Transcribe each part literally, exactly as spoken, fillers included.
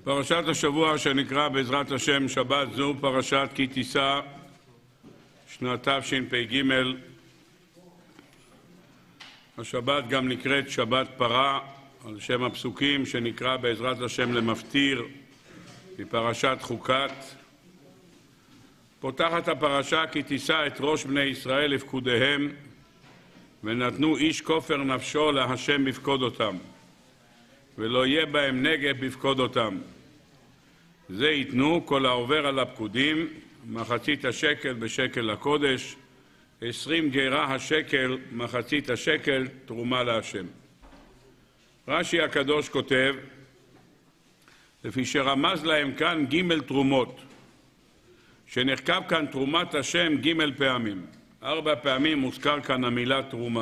פרשת השבוע שנקרא בעזרת השם שבת זו פרשת כי תישא, שנת תשפ"ג. השבת גם נקראת שבת פרה על שם הפסוקים שנקרא בעזרת השם למפטיר מפרשת חוקת. פותחת הפרשה כי תישא את ראש בני ישראל לפקודיהם, ונתנו איש כופר נפשו להשם בפקוד אותם, ולא יהיה בהם נגף בפקוד אותם. זה ייתנו כל העובר על הפקודים, מחצית השקל בשקל לקודש, עשרים גרה השקל, מחצית השקל, תרומה להשם. רש"י הקדוש כותב, לפי שרמז להם כאן ג' תרומות, שנחכב כאן תרומת השם ג' פעמים. ארבע פעמים מוזכר כאן המילה תרומה.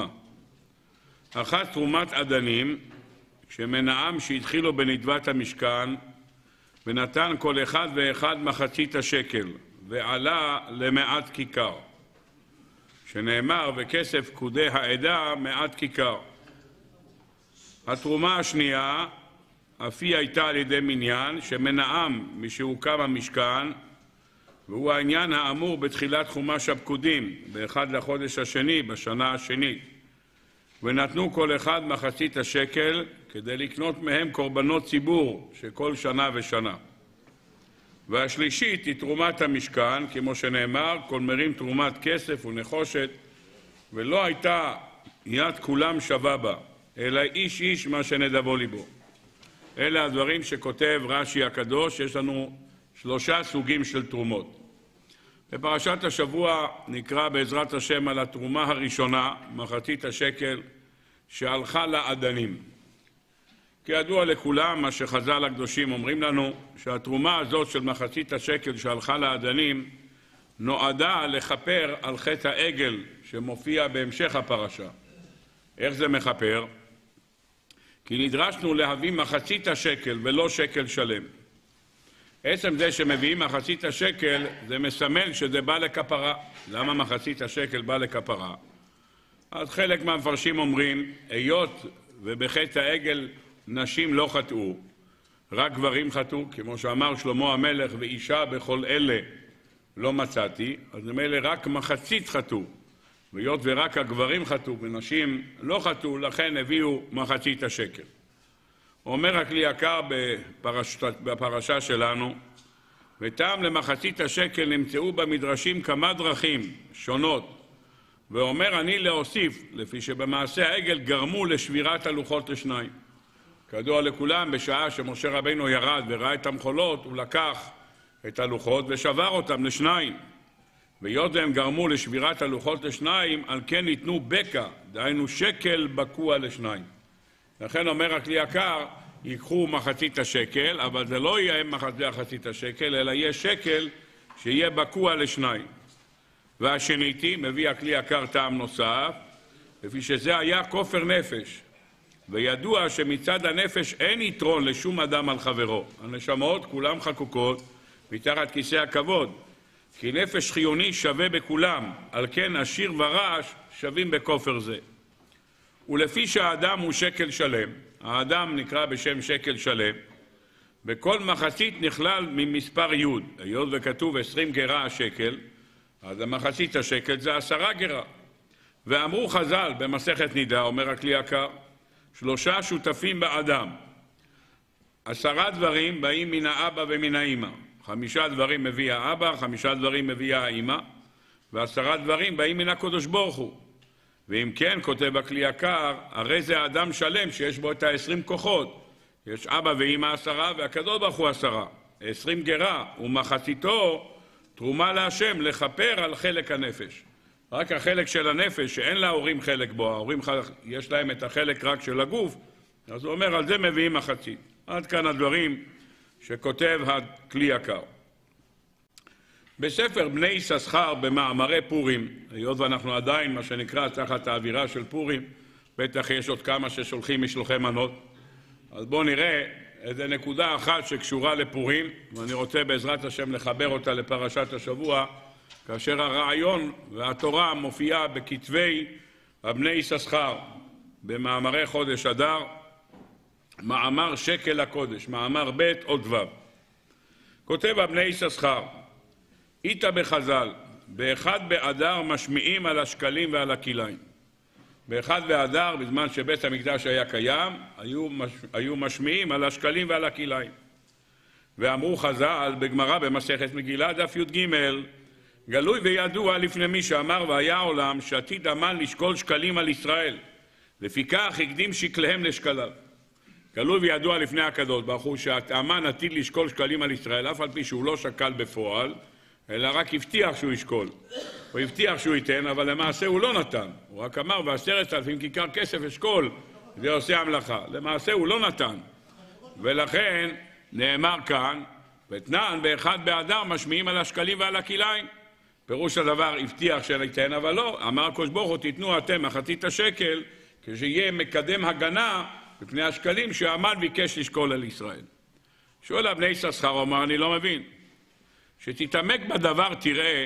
אחת תרומת עדנים, שמנעם שהתחילו בנדבת המשכן, ונתן כל אחד ואחד מחצית השקל, ועלה למעט כיכר. שנאמר, וכסף פקודי העדה מעט כיכר. התרומה השנייה, אף היא הייתה על ידי מניין, שמנעם משהוקם המשכן, והוא העניין האמור בתחילת חומש הפקודים, באחד לחודש השני, בשנה השנית. ונתנו כל אחד מחצית השקל, כדי לקנות מהם קורבנות ציבור, שכל שנה ושנה. והשלישית היא תרומת המשכן, כמו שנאמר, כל מרים תרומת כסף ונחושת, ולא הייתה יד כולם שווה בה, אלא איש איש מה שנדבו ליבו. אלה הדברים שכותב רש"י הקדוש. יש לנו שלושה סוגים של תרומות. בפרשת השבוע נקרא בעזרת השם על התרומה הראשונה, מחצית השקל, שהלכה לעדנים. כידוע לכולם, מה שחז"ל הקדושים אומרים לנו, שהתרומה הזאת של מחצית השקל שהלכה לעדנים, נועדה לכפר על חטא העגל שמופיע בהמשך הפרשה. איך זה מכפר? כי נדרשנו להביא מחצית השקל ולא שקל שלם. עצם זה שמביאים מחצית השקל, זה מסמל שזה בא לכפרה. למה מחצית השקל בא לכפרה? אז חלק מהמפרשים אומרים, היות ובחטא העגל נשים לא חטאו, רק גברים חטאו, כמו שאמר שלמה המלך, ואישה בכל אלה לא מצאתי, אז ממילא רק מחצית חטאו. והיות ורק הגברים חטאו ונשים לא חטאו, לכן הביאו מחצית השקל. אומר הכלי יקר בפרש... בפרשה שלנו, וטעם למחצית השקל נמצאו במדרשים כמה דרכים שונות, ואומר אני להוסיף, לפי שבמעשה העגל גרמו לשבירת הלוחות לשניים. כידוע לכולם, בשעה שמשה רבינו ירד וראה את המחולות, הוא לקח את הלוחות ושבר אותם לשניים. והיות והם גרמו לשבירת הלוחות לשניים, על כן ניתנו בקע, דהיינו שקל בקוע לשניים. לכן אומר הכלי יקר, ייקחו מחצית השקל, אבל זה לא יהיה מחצית השקל, אלא יהיה שקל שיהיה בקוע לשניים. והשניתי, מביא הכלי יקר טעם נוסף, לפי שזה היה כופר נפש. וידוע שמצד הנפש אין יתרון לשום אדם על חברו. הנשמות כולם חקוקות מתחת כיסא הכבוד. כי נפש חיוני שווה בכולם, על כן עשיר ורעש שווים בכופר זה. ולפי שהאדם הוא שקל שלם, האדם נקרא בשם שקל שלם, בכל מחצית נכלל ממספר י', היות וכתוב עשרים גרה השקל, אז המחצית השקל זה עשרה גרה. ואמרו חז"ל במסכת נידה, אומר הכלי יקר, שלושה שותפים באדם. עשרה דברים באים מן האבא ומן האמא. חמישה דברים מביא האבא, חמישה דברים מביא האמא, ועשרה דברים באים מן הקדוש ברוך הוא. ואם כן, כותב הכלי יקר, הרי זה האדם שלם שיש בו את העשרים כוחות. יש אבא ואמא עשרה, והקדוש ברוך הוא עשרה. עשרים גרה, ומחציתו תרומה להשם לכפר על חלק הנפש. רק החלק של הנפש, שאין להורים חלק בו, ההורים יש להם את החלק רק של הגוף, אז הוא אומר, על זה מביאים מחצית. עד כאן הדברים שכותב הכלי יקר. בספר בני יששכר במאמרי פורים, היות ואנחנו עדיין מה שנקרא תחת האווירה של פורים, בטח יש עוד כמה ששולחים משלוחי מנות, אז בואו נראה איזה נקודה אחת שקשורה לפורים, ואני רוצה בעזרת השם לחבר אותה לפרשת השבוע, כאשר הרעיון והתורה מופיעה בכתבי הבני יששכר במאמרי חודש אדר, מאמר שקל הקודש, מאמר ב' עוד ו'. כותב הבני יששכר, איתה בחז"ל, באחד באדר משמיעים על השקלים ועל הכליים. באחד באדר, בזמן שבית המקדש היה קיים, היו, מש... היו משמיעים על השקלים ועל הכליים. ואמרו חז"ל בגמרא במסכת מגילה דף י"ג, גלוי וידוע לפני מי שאמר והיה העולם שעתיד המן לשקול שקלים על ישראל, לפיכך הקדים שקליהם לשקליו. גלוי וידוע לפני הקדוש ברוך הוא שהמן עתיד לשקול שקלים על ישראל, אף על פי שהוא לא שקל בפועל, אלא רק הבטיח שהוא ישקול. הוא הבטיח שהוא ייתן, אבל למעשה הוא לא נתן. הוא רק אמר, ועשרת אלפים כיכר כסף אשכול, זה עושה המלאכה. למעשה הוא לא נתן. ולכן נאמר כאן, ותנן באחד באדר משמיעים על השקלים ועל הכליים. פירוש הדבר הבטיח שניתן, אבל לא. אמר הקדוש ברוך הוא, תיתנו אתם מחצית השקל, כשיהיה מקדם הגנה בפני השקלים שהמן ביקש לשקול על ישראל. שואל הבני יששכר, אומר, אני לא מבין. שתתעמק בדבר תראה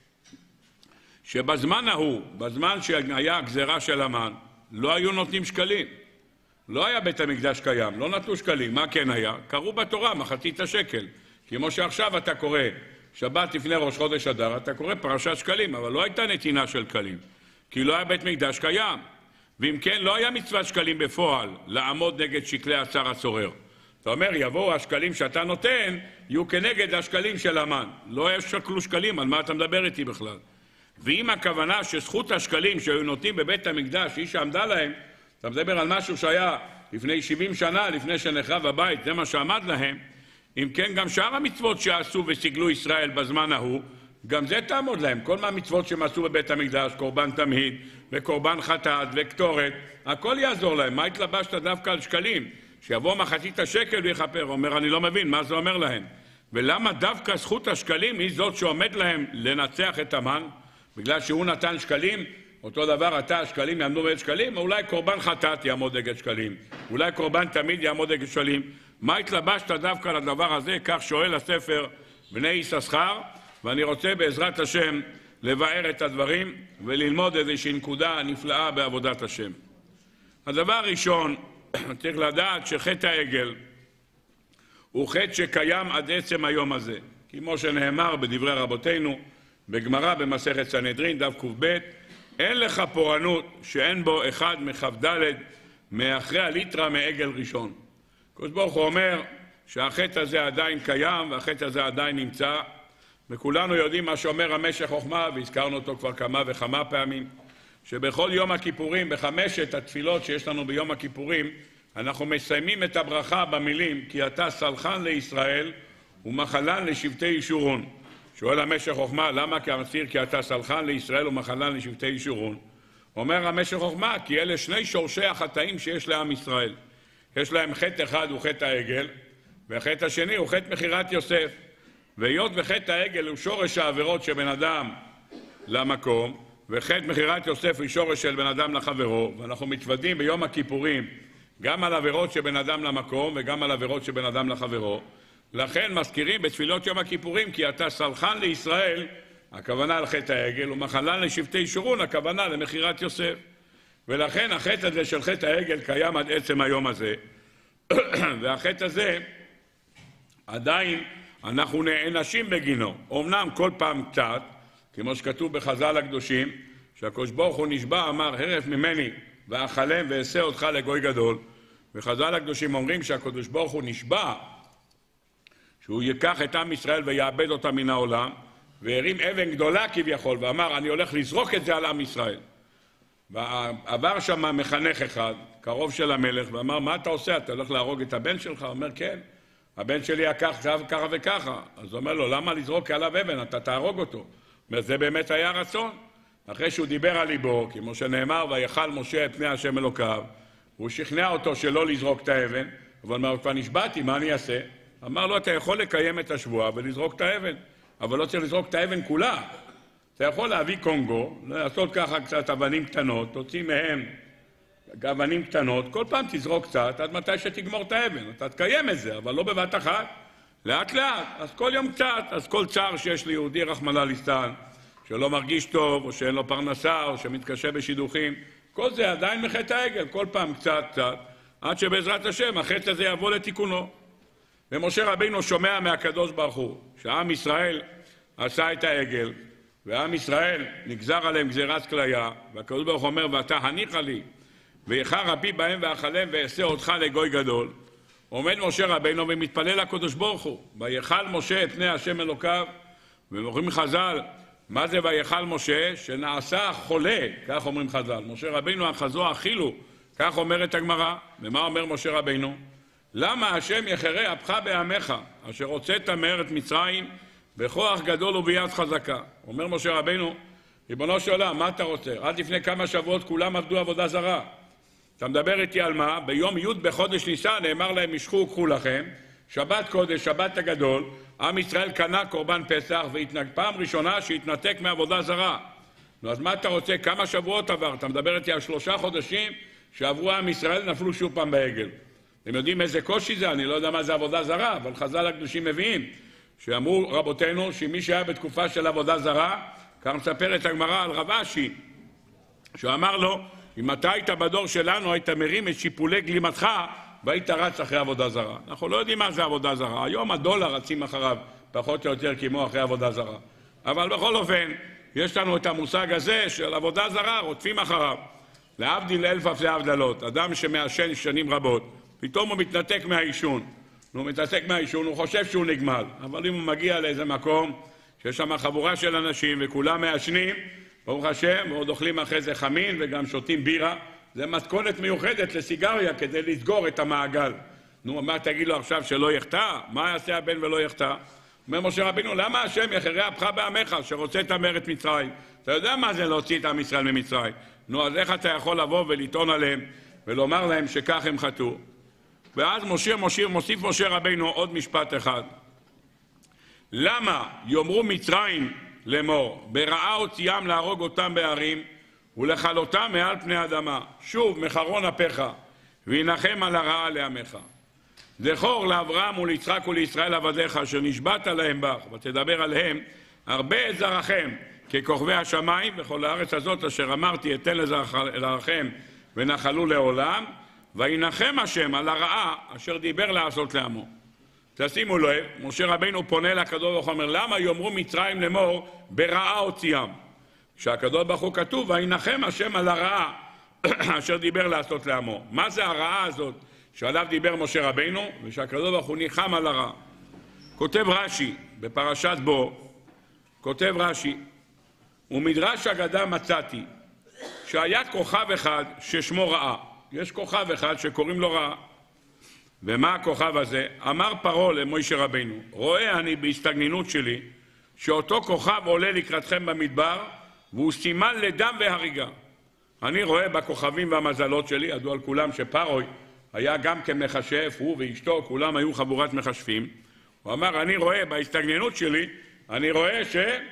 שבזמן ההוא, בזמן שהיה הגזרה של המן, לא היו נותנים שקלים. לא היה בית המקדש קיים, לא נתנו שקלים. מה כן היה? קראו בתורה מחצית השקל. כמו שעכשיו אתה קורא שבת לפני ראש חודש אדר, אתה קורא פרשת שקלים, אבל לא הייתה נתינה של שקלים, כי לא היה בית מקדש קיים. ואם כן, לא היה מצוות שקלים בפועל לעמוד נגד שקלי השר הצורר. אתה אומר, יבואו השקלים שאתה נותן, יהיו כנגד השקלים של המן. לא יש שקלו שקלים, על מה אתה מדבר איתי בכלל? ואם הכוונה שזכות השקלים שהיו נותנים בבית המקדש, היא שעמדה להם, אתה מדבר על משהו שהיה לפני שבעים שנה, לפני שנחרב הבית, זה מה שעמד להם. אם כן, גם שאר המצוות שעשו וסיגלו ישראל בזמן ההוא, גם זה תעמוד להם. כל מהמצוות שהם עשו בבית המקדש, קורבן תמהיד, וקורבן חטאת, וקטורת, הכל יעזור להם. מה התלבשת דווקא על שקלים? שיבוא מחצית השקל ויחפר. אומר, אני לא מבין, מה זה אומר להם? ולמה דווקא זכות השקלים היא זאת שעומד להם לנצח את המן? בגלל שהוא נתן שקלים, אותו דבר אתה, שקלים יעמדו נגד שקלים, או אולי קורבן חטאת יעמוד נגד שקלים, אולי קורבן תמיד יעמוד נגד שקלים. מה התלבשת דווקא לדבר הזה? כך שואל הספר בני יששכר, ואני רוצה בעזרת השם לבאר את הדברים וללמוד איזושהי נקודה נפלאה בעבודת השם. הדבר הראשון, צריך לדעת שחטא העגל הוא חטא שקיים עד עצם היום הזה. כמו שנאמר בדברי רבותינו, בגמרא במסכת סנהדרין, דף ק"ב, אין לך פורענות שאין בו אחד מכ"ד מאחרי הליטרה מעגל ראשון. הקדוש ברוך הוא אומר שהחטא הזה עדיין קיים והחטא הזה עדיין נמצא, וכולנו יודעים מה שאומר המשך חוכמה, והזכרנו אותו כבר כמה וכמה פעמים, שבכל יום הכיפורים, בחמשת התפילות שיש לנו ביום הכיפורים, אנחנו מסיימים את הברכה במילים, כי אתה סלחן לישראל ומחלן לשבטי ישורון. שואל המשך חוכמה, למה כמסיר כי אתה סלחן לישראל ומחלן לשבטי ישורון? אומר המשך חוכמה, כי אלה שני שורשי החטאים שיש לעם ישראל. יש להם חטא אחד הוא חטא העגל, והחטא השני הוא חטא מחירת יוסף. והיות וחטא העגל הוא שורש העבירות של בן אדם למקום, וחטא מחירת יוסף הוא שורש של בן אדם לחברו, ואנחנו מתוודים ביום הכיפורים גם על עבירות של בן אדם למקום וגם על עבירות של בן אדם לחברו. לכן מזכירים בתפילות יום הכיפורים כי אתה סלחן לישראל, הכוונה על חטא העגל, ומחלן לשבטי ישורון, הכוונה למחירת יוסף. ולכן החטא הזה של חטא העגל קיים עד עצם היום הזה. והחטא הזה עדיין אנחנו נענשים בגינו. אמנם כל פעם קצת, כמו שכתוב בחז"ל הקדושים, שהקדוש ברוך הוא נשבע, אמר, הרף ממני ואחלם ואעשה אותך לגוי גדול. וחז"ל הקדושים אומרים שהקדוש ברוך הוא נשבע שהוא ייקח את עם ישראל ויאבד אותה מן העולם, והרים אבן גדולה כביכול, ואמר, אני הולך לזרוק את זה על עם ישראל. ועבר שם מחנך אחד, קרוב של המלך, ואמר, מה אתה עושה? אתה הולך להרוג את הבן שלך? הוא אומר, כן, הבן שלי יקח ככה וככה. אז הוא אומר לו, למה לזרוק עליו אבן? אתה תהרוג אותו. אומר, זה באמת היה רצון. אחרי שהוא דיבר על ליבו, כמו שנאמר, ויחל משה את פני השם אלוקיו, הוא שכנע אותו שלא לזרוק את האבן, אבל אומר, כבר נשבעתי, מה אני אעשה? אמר לו, אתה יכול לקיים את השבועה ולזרוק את האבן, אבל לא צריך לזרוק את האבן כולה. אתה יכול להביא קונגו, לעשות ככה קצת אבנים קטנות, תוציא מהם אבנים קטנות, כל פעם תזרוק קצת, עד מתי שתגמור את האבן. אתה תקיים את זה, אבל לא בבת אחת, לאט לאט, אז כל יום קצת, אז כל צער שיש ליהודי רחמנא ליצלן, שלא מרגיש טוב, או שאין לו פרנסה, או שמתקשה בשידוכים, כל זה עדיין מחטא העגל, כל פעם קצת קצת, עד שבעזרת השם החטא הזה יבוא לתיקונו. ומשה רבינו שומע מהקדוש ברוך הוא שעם ישראל עשה את העגל, ועם ישראל נגזר עליהם גזירת כליה, והקדוש ברוך הוא אומר ואתה הניחה לי ואיכה רבי בהם ואכלם ואעשה אותך לגוי גדול. עומד משה רבינו ומתפלל לקדוש ברוך הוא, ויכל משה את פני השם אלוקיו. ואומרים חז"ל, מה זה ויכל משה? שנעשה חולה, כך אומרים חז"ל. משה רבינו אחזו אכילו, כך אומרת הגמרא. ומה אומר משה רבינו? למה השם יחרה אפך בעמך אשר הוצאת מארץ מצרים בכוח גדול וביד חזקה? אומר משה רבינו, ריבונו של עולם, מה אתה רוצה? עד לפני כמה שבועות כולם עבדו עבודה זרה. אתה מדבר איתי על מה? ביום י' בחודש ניסן נאמר להם משכו וקחו לכם, שבת קודש, שבת הגדול, עם ישראל קנה קורבן פסח, ופעם ראשונה שהתנתק מעבודה זרה. נו, אז מה אתה רוצה? כמה שבועות עבר? אתה מדבר איתי על שלושה חודשים שעברו עם ישראל נפלו שוב פעם בעגל. אתם יודעים איזה קושי זה? אני לא יודע מה זה עבודה זרה, אבל חז"ל הקדושים מביאים שאמרו רבותינו שמי שהיה בתקופה של עבודה זרה, כך מספרת הגמרא על רב אשי, שאמר לו, אם אתה היית בדור שלנו היית מרים את שיפולי גלימתך והיית רץ אחרי עבודה זרה. אנחנו לא יודעים מה זה עבודה זרה. היום הדולר רצים אחריו פחות או יותר כמו אחרי עבודה זרה. אבל בכל אופן יש לנו את המושג הזה של עבודה זרה, רודפים אחריו. להבדיל אלף אלפי הבדלות, אדם שמעשן שנים רבות, פתאום הוא מתנתק מהעישון. הוא מתנתק מהעישון, הוא חושב שהוא נגמל. אבל אם הוא מגיע לאיזה מקום שיש שם חבורה של אנשים וכולם מעשנים, ברוך השם, ועוד אוכלים אחרי זה חמין וגם שותים בירה, זה מתכונת מיוחדת לסיגריה כדי לסגור את המעגל. נו, מה תגיד לו עכשיו שלא יחטא? מה יעשה הבן ולא יחטא? אומר משה רבינו, למה השם יחרה אפך בעמך שרוצה את מארץ מצרים? אתה יודע מה זה להוציא את עם ישראל ממצרים? נו, אז איך אתה יכול לבוא ולטעון עליהם ולומר להם שכך הם חטאו? ואז משה, משה, מוסיף משה רבינו עוד משפט אחד. למה יאמרו מצרים לאמור, ברעה הוציאם להרוג אותם בערים ולכלותם מעל פני אדמה? שוב מחרון אפיך וינחם על הרעה לעמך. זכור לאברהם וליצחק ולישראל עבדיך אשר נשבעת להם בך ותדבר עליהם הרבה זרעכם ככוכבי השמיים וכל הארץ הזאת אשר אמרתי אתן לזרעכם ונחלו לעולם, וינחם השם על הרעה אשר דיבר לעשות לעמו. תשימו לב, משה רבינו פונה לקדוש ברוך הוא, אומר, למה יאמרו מצרים לאמור ברעה הוציאם? כשהקדוש ברוך הוא כתוב, וינחם השם על הרעה אשר דיבר לעשות לעמו. מה זה הרעה הזאת שעליו דיבר משה רבינו, ושהקדוש ברוך הוא ניחם על הרעה? כותב רש"י בפרשת בו, כותב רש"י, ומדרש אגדה מצאתי שהיה כוכב אחד ששמו רעה. יש כוכב אחד שקוראים לו רעה. ומה הכוכב הזה? אמר פרעה למשה רבינו, רואה אני בהסתגננות שלי שאותו כוכב עולה לקראתכם במדבר והוא סימן לדם והריגה. אני רואה בכוכבים והמזלות שלי, ידעו על כולם שפרעה היה גם כמכשף, הוא ואשתו, כולם היו חבורת מכשפים. הוא אמר, אני רואה בהסתגננות שלי, אני רואה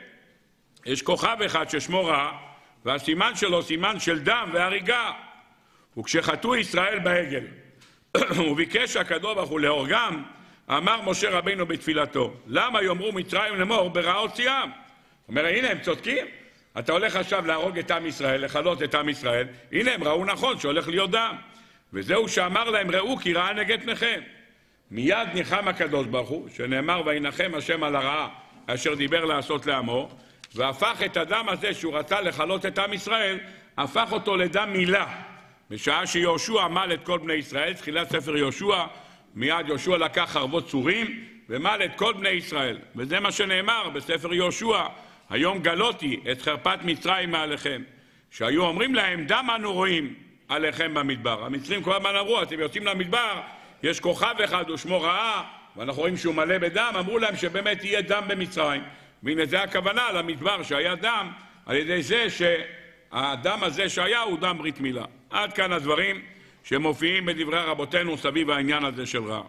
שיש כוכב אחד ששמו רע, והסימן שלו סימן של דם והריגה. וכשחטאו ישראל בעגל, הוא ביקש הקדוש ברוך הוא להורגם, אמר משה רבינו בתפילתו, למה יאמרו מצרים לאמור ברעה הוציאם? אומר, הנה הם צודקים, אתה הולך עכשיו להרוג את עם ישראל, לכלות את עם ישראל, הנה הם ראו נכון שהולך להיות דם. וזהו שאמר להם, ראו כי רעה נגד פניכם. מיד ניחם הקדוש ברוך הוא, שנאמר וינחם השם על הרעה אשר דיבר לעשות לעמו, והפך את הדם הזה שהוא רצה לכלות את עם ישראל, הפך אותו לדם מילה. בשעה שיהושע עמל את כל בני ישראל, תחילת ספר יהושע, מיד יהושע לקח חרבות צורים ומל את כל בני ישראל. וזה מה שנאמר בספר יהושע, היום גלותי את חרפת מצרים מעליכם. שהיו אומרים להם, דם אנו רואים עליכם במדבר. המצרים כל הזמן אמרו, אתם יוצאים למדבר, יש כוכב אחד, הוא שמו רעה, ואנחנו רואים שהוא מלא בדם, אמרו להם שבאמת יהיה דם במצרים. והנה זה הכוונה למדבר שהיה דם, על ידי זה שהדם הזה שהיה הוא דם ברית מילה. עד כאן הדברים שמופיעים בדברי רבותינו סביב העניין הזה של רע.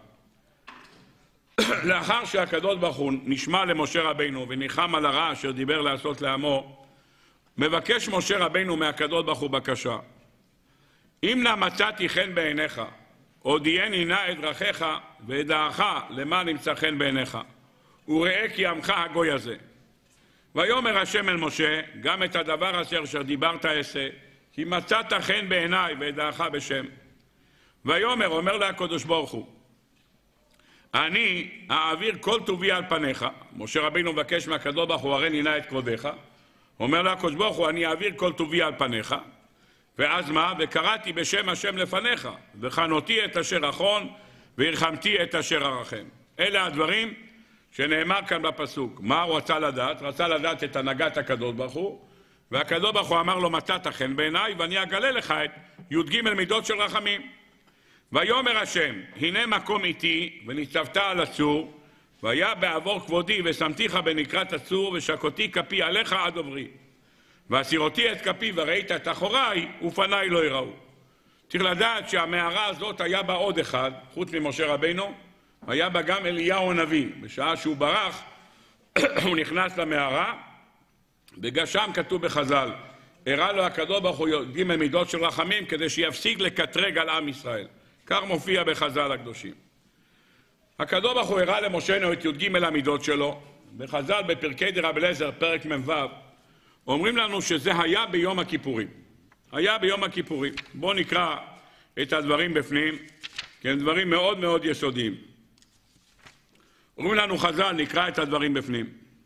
לאחר שהקדוש ברוך הוא נשמע למשה רבינו וניחם על הרע אשר דיבר לעשות לעמו, מבקש משה רבינו מהקדוש ברוך הוא בקשה. אם נא מצאתי חן בעיניך, הודיעני נא את דרכיך ודעך למה נמצא חן בעיניך, וראה כי עמך הגוי הזה. ויאמר השם אל משה, גם את הדבר אשר דיברת אעשה, כי מצאת חן בעיניי ודעך בשם. ויאמר, אומר לה הקדוש ברוך הוא, אני אעביר כל טובי על פניך. משה רבינו מבקש מהקדוש ברוך הוא, הרי נינה את כבודיך. אומר לה הקדוש ברוך הוא, אני אעביר כל טובי על פניך. ואז מה? וקראתי בשם השם לפניך, וחנותי את אשר אחון, והרחמתי את אשר ארחם. אלה הדברים שנאמר כאן בפסוק. מה הוא רצה לדעת? רצה לדעת את הנהגת הקדוש ברוך הוא, והקדוש ברוך הוא אמר לו, מצאת חן בעיניי, ואני אגלה לך את י"ג מידות של רחמים. ויאמר השם, הנה מקום איתי, וניצבת על הצור, והיה בעבור כבודי, ושמתיך בנקרת הצור, ושקותי כפי עליך עד עוברי. והסירותי את כפי וראית את אחוריי, ופניי לא יראו. צריך לדעת שהמערה הזאת היה בה עוד אחד, חוץ ממשה רבינו, היה בה גם אליהו הנביא. בשעה שהוא ברח, הוא נכנס למערה, וגם שם כתוב בחז"ל, הראה לו הקדוש ברוך הוא י"ג מידות של רחמים, כדי שיפסיק לקטרג על עם ישראל. כך מופיע בחז"ל הקדושים. הקדוש ברוך הוא הראה למשה את י"ג המידות שלו. בחז"ל בפרקי דרבי אליעזר, פרק מ"ו, אומרים לנו שזה היה ביום הכיפורים. היה ביום הכיפורים. בואו נקרא את הדברים בפנים, כי הם דברים מאוד מאוד יסודיים. אומרים לנו חז"ל, נקרא את הדברים בפנים.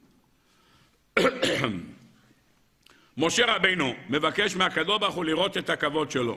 משה רבינו מבקש מהקדוש ברוך הוא לראות את הכבוד שלו.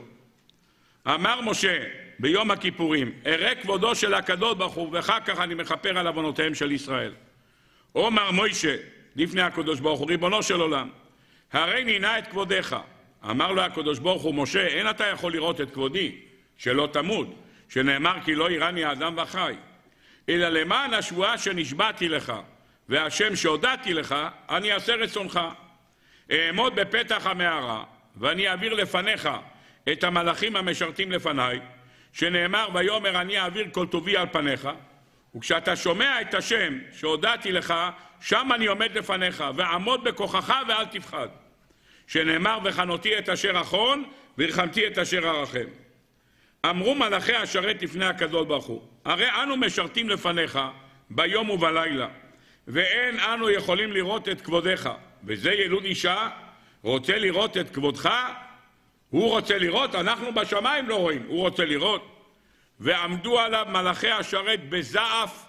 אמר משה ביום הכיפורים, אראה כבודו של הקדוש ברוך הוא, ואחר כך אני מכפר על עוונותיהם של ישראל. אומר מוישה לפני הקדוש ברוך הוא, ריבונו של עולם, הרי נינה את כבודיך. אמר לו הקדוש ברוך הוא, משה, אין אתה יכול לראות את כבודי, שלא תמות, שנאמר כי לא יראני האדם וחי. אלא למען השבועה שנשבעתי לך, והשם שהודעתי לך, אני אעשה רצונך. אעמוד בפתח המערה, ואני אעביר לפניך את המלאכים המשרתים לפניי, שנאמר ויאמר אני אעביר כל טובי על פניך, וכשאתה שומע את השם שהודעתי לך, שם אני עומד לפניך, ועמוד בכוחך ואל תפחד. שנאמר וחנותי את אשר אחון, והרחמתי את אשר ארחם. אמרו מלאכי השרת לפני הקדוש ברוך הוא, הרי אנו משרתים לפניך ביום ובלילה, ואין אנו יכולים לראות את כבודך. וזה ילוד אישה רוצה לראות את כבודך, הוא רוצה לראות, אנחנו בשמיים לא רואים, הוא רוצה לראות. ועמדו עליו מלאכי השרת בזעף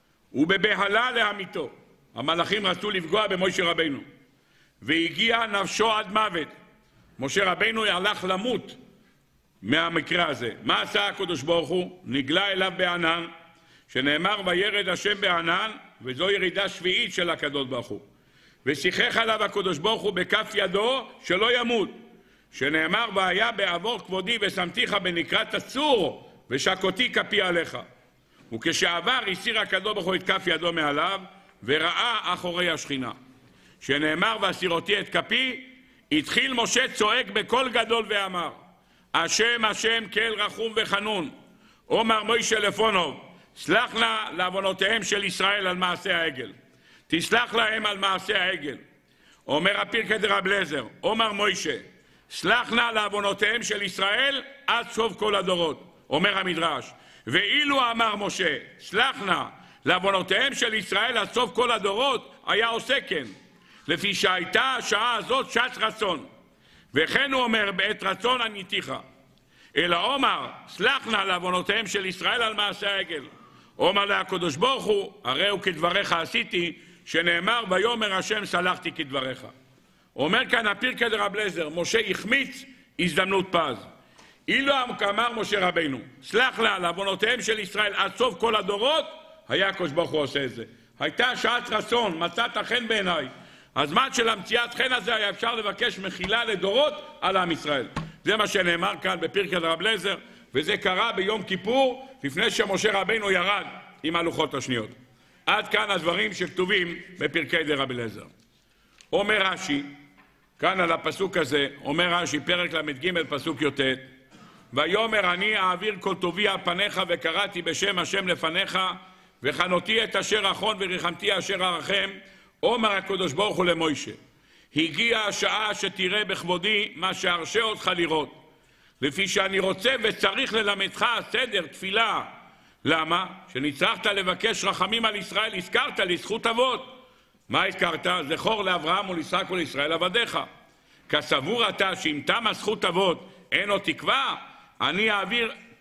ובבהלה להמיתו. המלאכים רצו לפגוע במשה רבינו, והגיע נפשו עד מוות. משה רבינו הלך למות מהמקרה הזה. מה עשה הקדוש ברוך הוא? נגלה אליו בענן, שנאמר וירד השם בענן, וזו ירידה שביעית של הקדוש ברוך הוא. ושיחך עליו הקדוש ברוך הוא בכף ידו שלא ימות, שנאמר והיה בעבור כבודי ושמתיך בנקרת הצור, ושקותי כפי עליך. וכשעבר הסיר הקדוש ברוך הוא את כף ידו מעליו, וראה אחורי השכינה. שנאמר והסירותי את כפי, התחיל משה צועק בקול גדול ואמר, השם השם כאל רחום וחנון. אומר מוישה לפונוב, סלח נא לעוונותיהם של ישראל על מעשה העגל. תסלח להם על מעשה העגל. אומר הפרקי דרבי אליעזר, אומר מוישה, סלח נא לעוונותיהם של ישראל עד סוף כל הדורות. אומר המדרש, ואילו אמר משה, סלח נא לעוונותיהם של ישראל עד סוף כל הדורות, היה עושה כן, לפי שהייתה השעה הזאת שעת רצון. וכן הוא אומר, בעת רצון עניתיך. אלא אומר, סלח נא לעוונותיהם של ישראל על מעשה העגל. אומר לה הקדוש ברוך הוא, הרי הוא כדבריך עשיתי, שנאמר ויאמר השם סלחתי כדבריך. אומר כאן הפרקי דרבי אליעזר, משה החמיץ הזדמנות פז. אילו אמר משה רבינו, סלח לה לעוונותיהם של ישראל עד סוף כל הדורות, היה הקדוש ברוך הוא עושה את זה. הייתה שעת רצון, מצאת חן בעיניי. הזמן של המציאת חן הזה היה אפשר לבקש מחילה לדורות על עם ישראל. זה מה שנאמר כאן בפרקי דרבי אליעזר, וזה קרה ביום כיפור, לפני שמשה רבינו ירד עם הלוחות השניות. עד כאן הדברים שכתובים בפרקי דרבי אליעזר. אומר רש"י, כאן על הפסוק הזה, אומר רש"י, פרק למ"ג פסוק י"ט, ויאמר אני אעביר כל טובי על פניך, וקראתי בשם השם לפניך, וחנותי את אשר אחון וריחמתי אשר ארחם. אומר הקדוש ברוך הוא למוישה, הגיעה השעה שתראה בכבודי מה שארשה אותך לראות, לפי שאני רוצה וצריך ללמדך סדר תפילה. למה? שנצטרכת לבקש רחמים על ישראל, הזכרת לי זכות אבות. מה הזכרת? זכור לאברהם וליצחק ולישראל עבדיך. כסבור אתה שאם תמה זכות אבות אין עוד תקווה, אני אעביר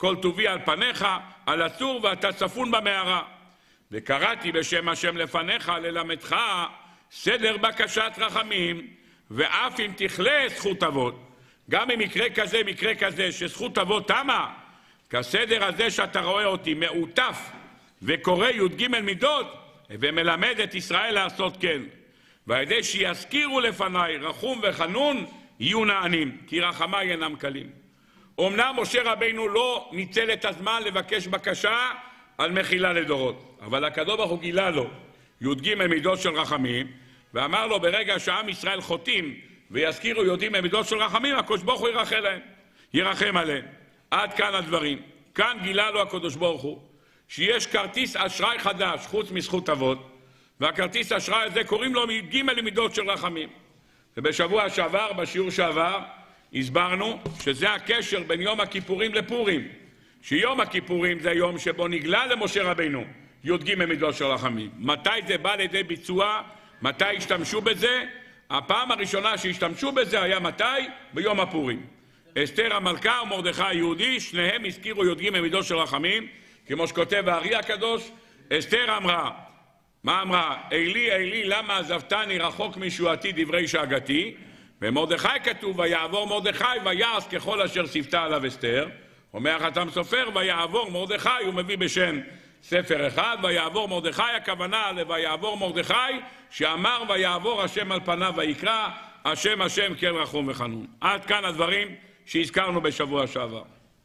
כל טובי על פניך, על הצור ואתה צפון במערה. וקראתי בשם השם לפניך ללמדך סדר בקשת רחמים, ואף אם תכלה זכות אבות, גם אם מקרה כזה, מקרה כזה, שזכות אבות תמה, כסדר הזה שאתה רואה אותי מעוטף וקורא י"ג מידות, ומלמד את ישראל לעשות כן. והידי שיזכירו לפניי רחום וחנון, יהיו נענים, כי רחמיי אינם קלים. אמנם משה רבינו לא ניצל את הזמן לבקש בקשה על מחילה לדורות, אבל הקדוש ברוך הוא גילה לו י"ג מידות של רחמים, ואמר לו ברגע שעם ישראל חוטאים ויזכירו י"ג מידות של רחמים, הקדוש ברוך הוא ירחם להם, ירחם עליהם. עד כאן הדברים. כאן גילה לו הקדוש ברוך הוא שיש כרטיס אשראי חדש חוץ מזכות אבות, והכרטיס אשראי הזה קוראים לו ג' מידות של רחמים. ובשבוע שעבר, בשיעור שעבר, הסברנו שזה הקשר בין יום הכיפורים לפורים, שיום הכיפורים זה יום שבו נגלה למשה רבינו י"ג מידות של רחמים. מתי זה בא לידי ביצוע? מתי השתמשו בזה? הפעם הראשונה שהשתמשו בזה היה מתי? ביום הפורים. אסתר המלכה ומרדכי היהודי, שניהם הזכירו י"ג מידות של רחמים, כמו שכותב הארי הקדוש. אסתר אמרה, מה אמרה? אלי אלי למה עזבתני רחוק מישועתי דברי שאגתי. ומרדכי כתוב ויעבור מרדכי ויעש ככל אשר ציוותה עליו אסתר. אומר החתם סופר ויעבור מרדכי, הוא מביא בשם ספר אחד, ויעבור מרדכי, הכוונה לויעבור מרדכי שאמר ויעבור השם על פניו ויקרא השם השם כן רחום וחנון. עד כאן הדברים שהזכרנו בשבוע שעבר.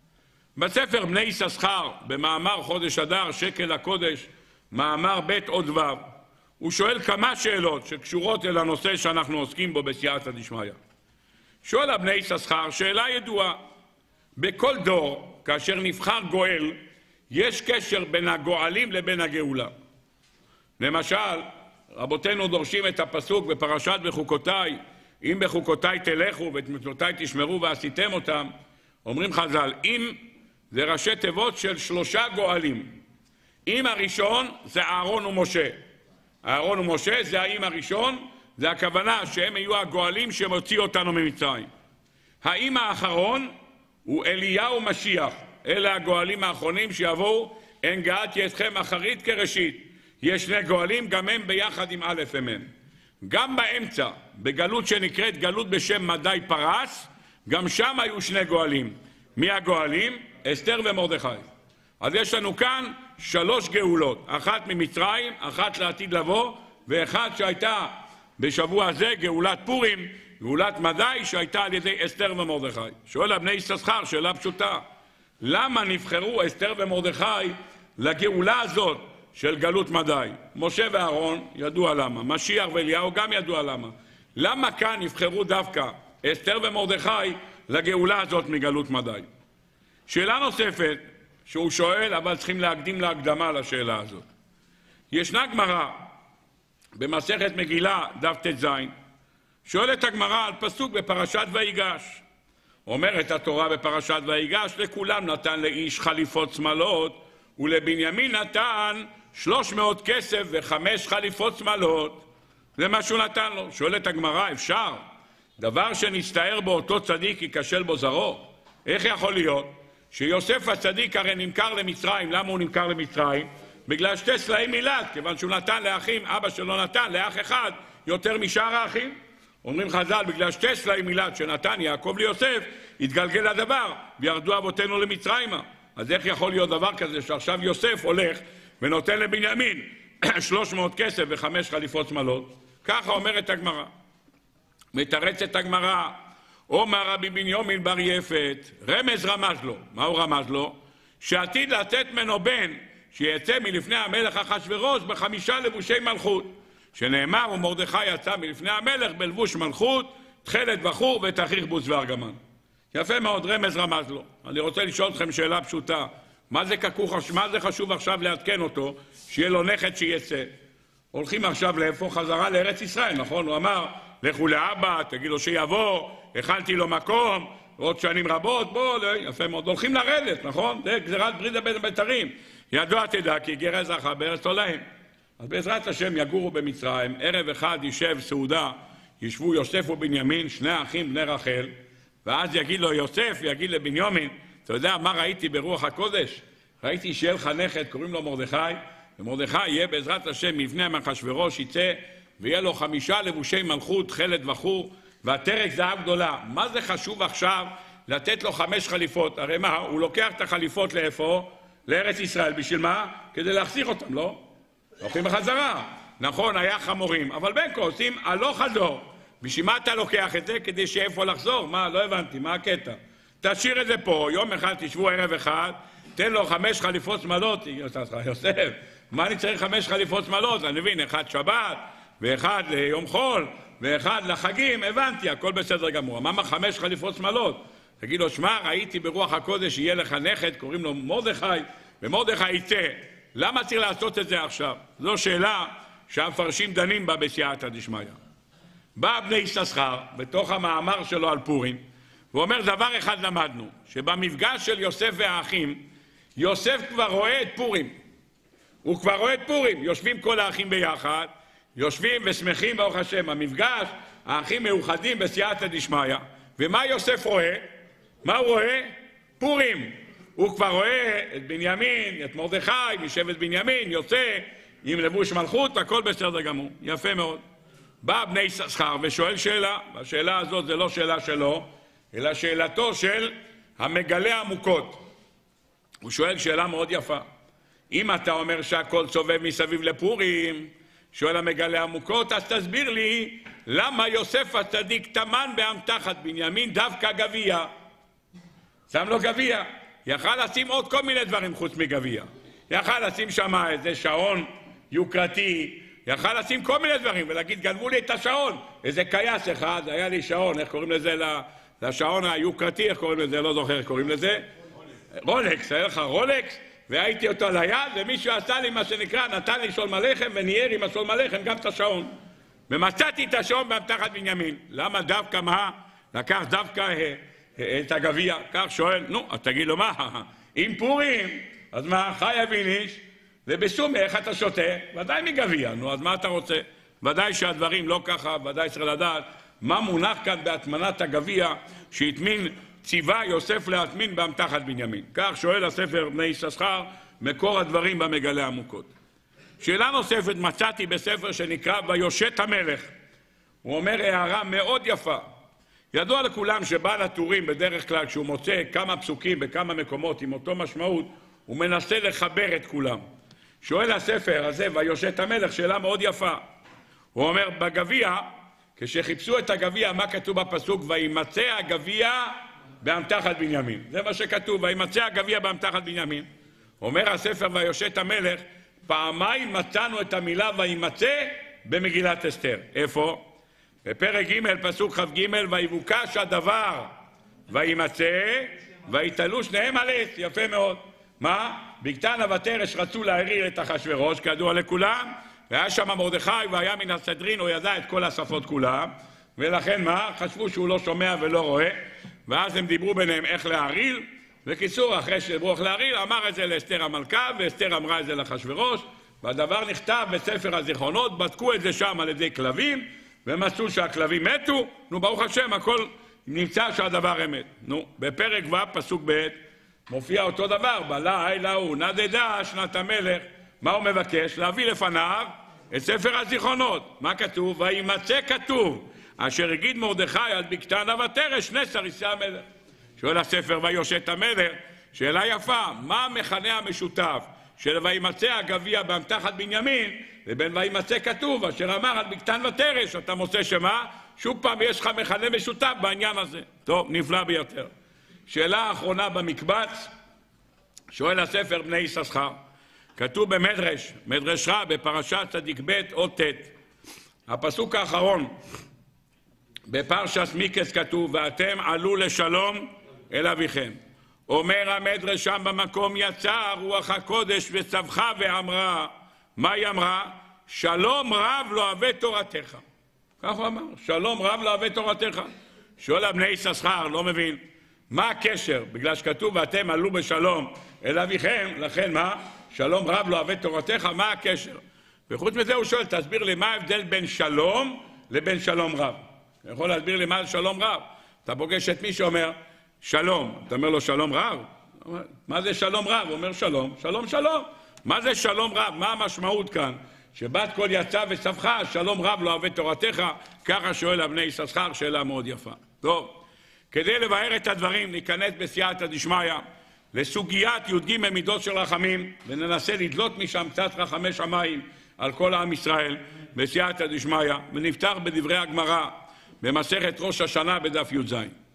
בספר בני יששכר, במאמר חודש אדר, שקל הקודש, מאמר ב' עוד ו', הוא שואל כמה שאלות שקשורות אל הנושא שאנחנו עוסקים בו בסייעתא דשמיא. שואל הבני יששכר שאלה ידועה. בכל דור, כאשר נבחר גואל, יש קשר בין הגואלים לבין הגאולה. למשל, רבותינו דורשים את הפסוק בפרשת בחוקותיי, אם בחוקותיי תלכו ואת מצוותיי תשמרו ועשיתם אותם, אומרים חז"ל, אם זה ראשי תיבות של שלושה גואלים. אם הראשון זה אהרון ומשה. אהרון ומשה זה האם הראשון, זה הכוונה שהם יהיו הגואלים שמוציא אותנו ממצרים. האם האחרון הוא אליהו משיח. אלה הגואלים האחרונים שיבואו, אין גאת ידכם אחרית כראשית. יש שני גואלים, גם הם ביחד עם א' הם. גם באמצע, בגלות שנקראת גלות בשם מדי פרס, גם שם היו שני גואלים. מי הגואלים? אסתר ומרדכי. אז יש לנו כאן שלוש גאולות, אחת ממצרים, אחת לעתיד לבוא, ואחת שהייתה בשבוע הזה, גאולת פורים, גאולת מדי שהייתה על ידי אסתר ומרדכי. שואל הבני יששכר שאלה פשוטה, למה נבחרו אסתר ומרדכי לגאולה הזאת של גלות מדי? משה ואהרון ידוע למה, משיח ואליהו גם ידוע למה. למה כאן נבחרו דווקא אסתר ומרדכי לגאולה הזאת מגלות מדי? שאלה נוספת שהוא שואל, אבל צריכים להקדים להקדמה לשאלה הזאת. ישנה גמרא במסכת מגילה דף ט"ז, שואלת הגמרא על פסוק בפרשת ויגש. אומרת התורה בפרשת ויגש, לכולם נתן לאיש חליפות שמלות, ולבנימין נתן שלוש מאות כסף וחמש חליפות שמלות. זה מה שהוא נתן לו. שואלת הגמרא, אפשר? דבר שנסתער בו אותו צדיק ייכשל בו זרעו? איך יכול להיות שיוסף הצדיק הרי נמכר למצרים? למה הוא נמכר למצרים? בגלל שתי סלעים מילד, כיוון שהוא נתן לאחים, אבא שלו נתן לאח אחד יותר משאר האחים. אומרים חז"ל, בגלל שתי סלעים מילד שנתן יעקב ליוסף, התגלגל הדבר וירדו אבותינו למצרימה. אז איך יכול להיות דבר כזה שעכשיו יוסף הולך ונותן לבנימין שלוש מאות כסף וחמש חליפות שמלות? ככה אומרת הגמרא. מתרצת הגמרא, אומר רבי בנימין בר יפת, רמז רמז לו. מה הוא רמז לו? שעתיד לתת ממנו בן שיצא מלפני המלך אחשוורוש בחמישה לבושי מלכות, שנאמר ומרדכי יצא מלפני המלך בלבוש מלכות, תכלת בחור ותכריך בוץ וארגמן. יפה מאוד, רמז רמז לו. אני רוצה לשאול אתכם שאלה פשוטה, מה זה, ככוך, מה זה חשוב עכשיו לעדכן אותו שיהיה לו נכד שיצא? הולכים עכשיו לאיפה? חזרה לארץ ישראל, נכון? הוא אמר לכו לאבא, תגיד לו שיבוא, הכנתי לו מקום עוד שנים רבות, בוא, יפה מאוד, הולכים לרדת, נכון? זה גזירת ברית בין הבתרים. ידוע תדע כי גר זכה בארץ תולעים. אז בעזרת השם יגורו במצרים, ערב אחד יישב סעודה, ישבו יוסף ובנימין, שני אחים בני רחל, ואז יגיד לו יוסף, יגיד לבנימין, אתה יודע מה ראיתי ברוח הקודש? ראיתי שיהיה לך נכד, קוראים לו מרדכי, ומרדכי יהיה בעזרת השם מבנה מאחשוורוש, יצא, ויהיה לו חמישה לבושי מלכות, חלד וחור, והתרק זהב גדולה. מה זה חשוב עכשיו לתת לו חמש חליפות? הרי מה, הוא לוקח את החליפות לאיפה? לארץ ישראל. בשביל מה? כדי להחזיר אותם, לא? הולכים בחזרה. נכון, היה חמורים, אבל בין כה עושים הלוך חזור. בשביל מה אתה לוקח את זה? כדי שאיפה לחזור? מה? לא הבנתי, מה הקטע? תשאיר את זה פה, יום אחד תשבו ערב אחד, תן לו חמש חליפות שמאלות. יוסף, מה אני צריך חמש חליפות שמאלות? אני מבין, אחד שבת, ואחד ליום חול, ואחד לחגים, הבנתי, הכל בסדר גמור. מה חמש חליפות שמאלות? תגיד לו, שמע, ראיתי ברוח הקודש, יהיה לך נכד, קוראים לו מרדכי, ומרדכי יצא. למה צריך לעשות את זה עכשיו? זו שאלה שהמפרשים דנים בה בסייעתא דשמיא. בא בני יששכר, בתוך המאמר שלו על פורים, ואומר דבר אחד למדנו, שבמפגש של יוסף והאחים, יוסף כבר רואה את פורים. הוא כבר רואה את פורים. יושבים כל האחים ביחד, יושבים ושמחים ברוך השם. המפגש, האחים מאוחדים בסייעתא דשמיא. ומה יוסף רואה? מה הוא רואה? פורים. הוא כבר רואה את בנימין, את מרדכי, משבט בנימין, יוצא עם לבוש מלכות, הכל בסדר גמור. יפה מאוד. בא בני יששכר ושואל שאלה, והשאלה הזאת זה לא שאלה שלו, אלא שאלתו של המגלה עמוקות. הוא שואל שאלה מאוד יפה. אם אתה אומר שהכל סובב מסביב לפורים, שואל המגלה עמוקות, אז תסביר לי למה יוסף הצדיק תמן באמתחת בנימין דווקא גביע. שם לו גביע. יכל לשים עוד כל מיני דברים חוץ מגביע. יכל לשים שם איזה שעון יוקרתי, יכל לשים כל מיני דברים ולהגיד, גנבו לי את השעון. איזה קייס אחד, היה לי שעון, איך קוראים לזה? לשעון היוקרתי, איך קוראים לזה? לא זוכר איך קוראים לזה. רולקס, היה לך רולקס, והייתי אותו ליד, ומישהו עשה לי מה שנקרא, נתן לי שול מלחם, וניער עם השול מלחם גם את השעון. ומצאתי את השעון באמתחת בנימין. למה דווקא מה? לקח דווקא את הגביע. כך שואל, נו, אז תגיד לו מה? אם פורים, אז מה? חי אביניש, ובסומי, איך אתה שותה? ודאי מגביע, נו, אז מה אתה רוצה? ודאי שהדברים לא ככה, ודאי צריך לדעת מה מונח כאן בהטמנת הגביע שהטמין ציווה יוסף להטמין באמתחת בנימין. כך שואל הספר בני יששכר, מקור הדברים במגלה עמוקות. שאלה נוספת מצאתי בספר שנקרא ויושט המלך. הוא אומר הערה מאוד יפה. ידוע לכולם שבעל הטורים בדרך כלל כשהוא מוצא כמה פסוקים בכמה מקומות עם אותו משמעות, הוא מנסה לחבר את כולם. שואל הספר הזה ויושט המלך שאלה מאוד יפה. הוא אומר בגביע, כשחיפשו את הגביע, מה כתוב בפסוק? וימצא הגביע באמתחת בנימין. זה מה שכתוב, וימצא הגביע באמתחת בנימין. אומר הספר ויושט המלך, פעמיים מצאנו את המילה וימצא במגילת אסתר. איפה? בפרק ג' פסוק כ"ג, ויבוקש הדבר וימצא ויתלו שניהם על עץ. יפה מאוד. מה? בגתן ותרש רצו להעיר את אחשוורוש, כידוע לכולם, והיה שם מרדכי והיה מן הסדרין, הוא ידע את כל השפות כולם, ולכן מה? חשבו שהוא לא שומע ולא רואה, ואז הם דיברו ביניהם איך להעריל, וקיצור, אחרי שדיברו איך להעריל, אמר את זה לאסתר המלכה, ואסתר אמרה את זה לאחשוורוש, והדבר נכתב בספר הזיכרונות, בדקו את זה שם על ידי כלבים, ומצאו שהכלבים מתו, נו ברוך השם, הכל נמצא שהדבר אמת. נו, בפרק ו' פסוק ב' מופיע אותו דבר, בלילה הוא נדדה שנת המלך, מה הוא מבקש? להביא לפניו את ספר הזיכרונות. מה כתוב? וימצא כתוב, אשר הגיד מרדכי על בגתן ותרש נס אריסי המלך. שואל הספר ויושט המלך, שאלה יפה, מה המכנה המשותף של וימצא הגביע באמתחת בנימין לבין וימצא כתוב אשר אמר על בגתן ותרש? אתה מוצא שמה? שוב פעם יש לך מכנה משותף בעניין הזה. טוב, נפלא ביותר. שאלה האחרונה במקבץ, שואל הספר בני יששכר, כתוב במדרש, מדרש רע בפרשת צדיק ב' עוד ט', הפסוק האחרון, בפרשת מיקס כתוב, ואתם עלו לשלום אל אביכם. אומר המדרש שם במקום, יצא רוח הקודש וצווחה ואמרה, מה היא אמרה? שלום רב לא אוהב תורתך. כך הוא אמר, שלום רב לא אוהב תורתך. שואל הבני יששכר, לא מבין, מה הקשר? בגלל שכתוב ואתם עלו בשלום אל אביכם, לכן מה? שלום רב לא אוהב תורתך, מה הקשר? וחוץ מזה הוא שואל, תסביר לי מה ההבדל בין שלום לבין שלום רב. אתה יכול להסביר לי מה זה שלום רב? אתה פוגש את מי שאומר שלום, אתה אומר לו שלום רב? מה זה שלום רב? הוא אומר שלום, שלום שלום. מה זה שלום רב? מה המשמעות כאן? שבת קול יצא וסבכה, שלום רב לא אוהב את תורתך, ככה שואל אבני יששכר, שאלה מאוד יפה. טוב, כדי לבאר את הדברים, ניכנס בסייעתא דשמיא לסוגיית י"ג מידות של רחמים, וננסה לדלות משם קצת רחמי שמיים על כל עם ישראל בסייעתא דשמיא, ונפתח בדברי הגמרא במסכת ראש השנה בדף י"ז.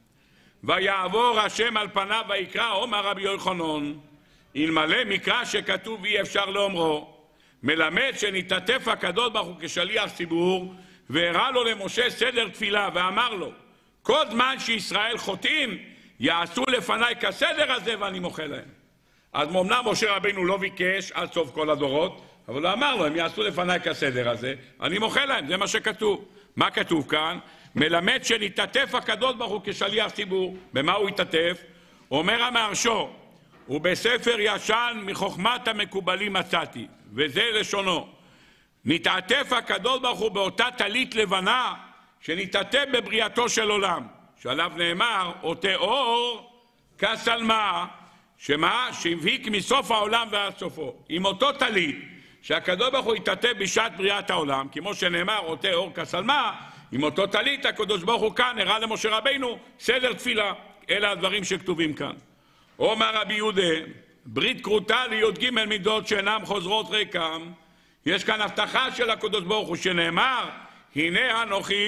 ויעבור השם על פניו ויקרא, אומר רבי יוחנן, אלמלא מקרא שכתוב אי אפשר לאומרו, מלמד שנתעטף הקדוש ברוך הוא כשליח ציבור, והראה לו למשה סדר תפילה ואמר לו, כל זמן שישראל חוטאים יעשו לפניי כסדר הזה ואני מוחל להם. אז אמנם משה רבינו לא ביקש עד סוף כל הדורות, אבל הוא אמר לו, הם יעשו לפניי כסדר הזה, אני מוחל להם, זה מה שכתוב. מה כתוב כאן? מלמד שנתעטף הקדוש ברוך הוא כשליח ציבור. במה הוא התעטף? אומר המהרש"א, ובספר ישן מחוכמת המקובלים מצאתי, וזה לשונו, נתעטף הקדוש ברוך הוא באותה טלית לבנה שנתעטף בבריאתו של עולם, שעליו נאמר אותה אור כסלמה, שמה? שהבהיק מסוף העולם ועד סופו. עם אותו טלית שהקדוש ברוך הוא התעטף בשעת בריאת העולם, כמו שנאמר אותה אור כסלמה, עם אותו טלית הקדוש ברוך הוא כאן הראה למשה רבינו סדר תפילה. אלה הדברים שכתובים כאן. אומר רבי יהודה, ברית כרותה לי"ג מידות שאינם חוזרות ריקם. יש כאן הבטחה של הקדוש ברוך הוא שנאמר, הנה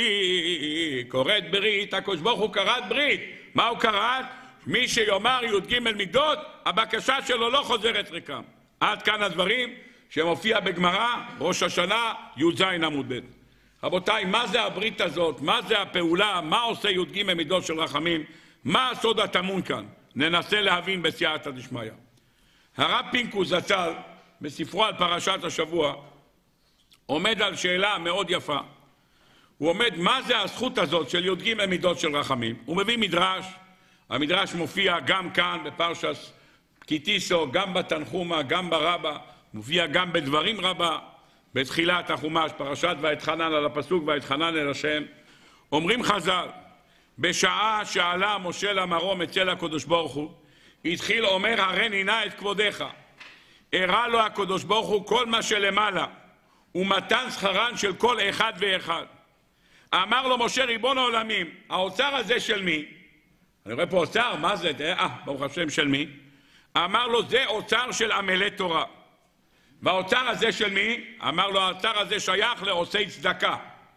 אנוכי כורת ברית. הקדוש ברוך הוא כרת ברית. מה הוא כרת? מי שיאמר י"ג מידות, הבקשה שלו לא חוזרת ריקם. עד כאן הדברים שמופיע בגמרא ראש השנה י"ז עמוד ב'. רבותיי, מה זה הברית הזאת? מה זה הפעולה? מה עושה י"ג מידות של רחמים? מה הסוד הטמון כאן? ננסה להבין בסייעתא דשמיא. הרב פינקוס זצ"ל בספרו על פרשת השבוע עומד על שאלה מאוד יפה. הוא עומד, מה זה הזכות הזאת של י"ג מידות של רחמים? הוא מביא מדרש. המדרש מופיע גם כאן בפרשת כי תישא, גם בתנחומא, גם ברבה, מופיע גם בדברים רבה. בתחילת החומש, פרשת ואתחנן על הפסוק ואתחנן אל השם, אומרים חז"ל, בשעה שעלה משה למרום אצל הקדוש ברוך הוא, התחיל אומר הריני נא את כבודך. הראה לו הקדוש ברוך הוא כל מה שלמעלה, ומתן שכרן של כל אחד ואחד. אמר לו משה ריבון העולמים, האוצר הזה של מי? אני רואה פה אוצר, מה זה? אה, ברוך השם, של מי? אמר לו, זה אוצר של עמלי תורה. והאוצר הזה של מי? אמר לו, האוצר הזה שייך לעושי צדקה.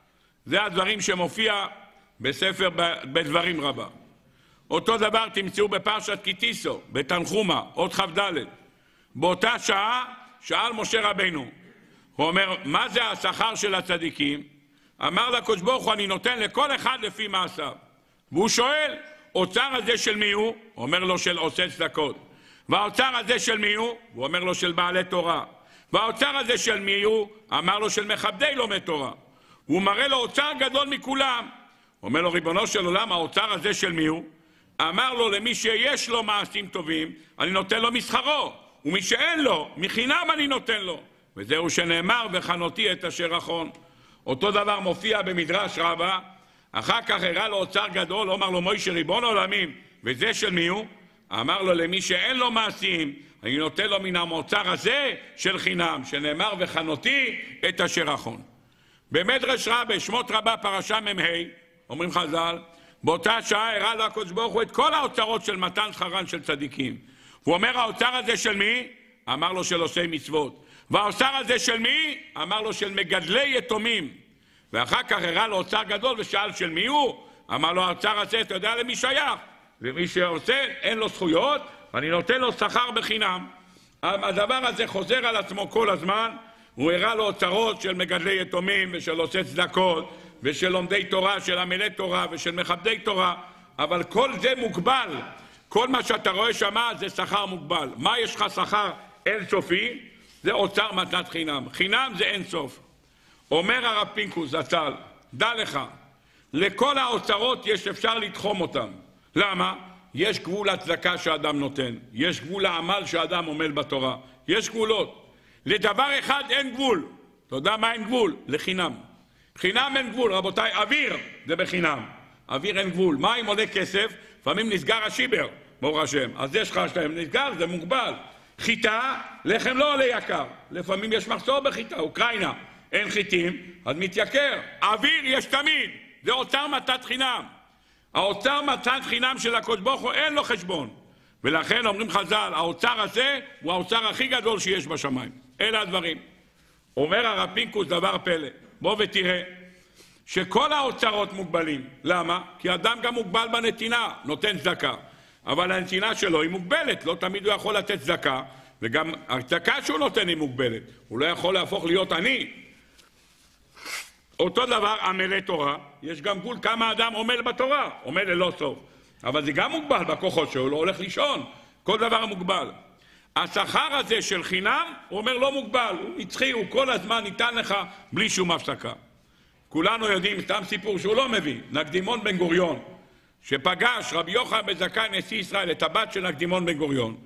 זה הדברים שמופיע בספר בדברים רבה. אותו דבר תמצאו בפרשת כי תישא, בתנחומא, עוד כ"ד. באותה שעה שאל משה רבינו, הוא אומר, מה זה השכר של הצדיקים? אמר לקדוש ברוך הוא, אני נותן לכל אחד לפי מעשיו. והוא שואל, אוצר הזה של מי הוא? הוא אומר לו, של עושי צדקות. והאוצר הזה של מי הוא? הוא אומר לו, של בעלי תורה. והאוצר הזה של מי הוא? אמר לו, של מכבדי לומד תורה. הוא מראה לו אוצר גדול מכולם. הוא אומר לו, ריבונו של עולם, האוצר הזה של מי הוא? אמר לו, למי שיש לו מעשים טובים, אני נותן לו משכרו. ומי שאין לו, מחינם אני נותן לו. וזהו שנאמר, וחנותי את אשר אחון. אותו דבר מופיע במדרש רבה. אחר כך הראה לו אוצר גדול, אומר לו, מוישה ריבון העולמים, וזה של מי הוא? אמר לו, למי שאין לו מעשים, אני נותן לו מן המוצר הזה של חינם, שנאמר וחנותי את אשר אחון. במדרש רבה, שמות רבה, פרשה מ"ה, אומרים חז"ל, באותה שעה הראה לו הקדוש ברוך הוא את כל האוצרות של מתן שכרן של צדיקים. הוא אומר, האוצר הזה של מי? אמר לו, של עושי מצוות. והאוצר הזה של מי? אמר לו, של מגדלי יתומים. ואחר כך הראה לו אוצר גדול ושאל של מי הוא? אמר לו, האוצר הזה, אתה יודע למי שייך? ומי שעושה, אין לו זכויות, ואני נותן לו שכר בחינם. הדבר הזה חוזר על עצמו כל הזמן. הוא הראה לו אוצרות של מגדלי יתומים ושל עושי צדקות ושל לומדי תורה, של עמלי תורה ושל מכבדי תורה, אבל כל זה מוגבל. כל מה שאתה רואה שמה זה שכר מוגבל. מה יש לך שכר אינסופי? זה אוצר מתנת חינם. חינם זה אינסוף. אומר הרב פינקוס זצ"ל, דע לך, לכל האוצרות יש אפשר לתחום אותם. למה? יש גבול הצדקה שאדם נותן, יש גבול לעמל שאדם עומל בתורה, יש גבולות. לדבר אחד אין גבול. אתה יודע מה אין גבול? לחינם. חינם אין גבול, רבותיי. אוויר זה בחינם, אוויר אין גבול. מים עולה כסף, לפעמים נסגר השיבר, ברוך השם. אז יש לך שתיים נסגר, זה מוגבל. חיטה, לחם לא עולה יקר. לפעמים יש מחסור בחיטה, אוקראינה. אין חיטים, אז מתייקר. אוויר יש תמיד, זה אוצר מתת חינם. האוצר מתת חינם של הקדוש ברוך הוא אין לו חשבון. ולכן אומרים חז"ל, האוצר הזה הוא האוצר הכי גדול שיש בשמיים. אלה הדברים. אומר הרב פינקוס דבר פלא. בוא ותראה שכל האוצרות מוגבלים. למה? כי אדם גם מוגבל בנתינה, נותן צדקה. אבל הנתינה שלו היא מוגבלת, לא תמיד הוא יכול לתת צדקה, וגם הצדקה שהוא נותן היא מוגבלת. הוא לא יכול להפוך להיות עני. אותו דבר עמלי תורה, יש גם גבול כמה אדם עמל בתורה, עמל ללא סוף. אבל זה גם מוגבל בכוחות שהוא לא הולך לישון, כל דבר מוגבל. השכר הזה של חינם, הוא אומר לא מוגבל, הוא נצחי, הוא כל הזמן ניתן לך בלי שום הפסקה. כולנו יודעים, סתם סיפור שהוא לא מביא, נקדימון בן גוריון, שפגש רבי יוחנן בן זכאי נשיא ישראל את הבת של נקדימון בן גוריון,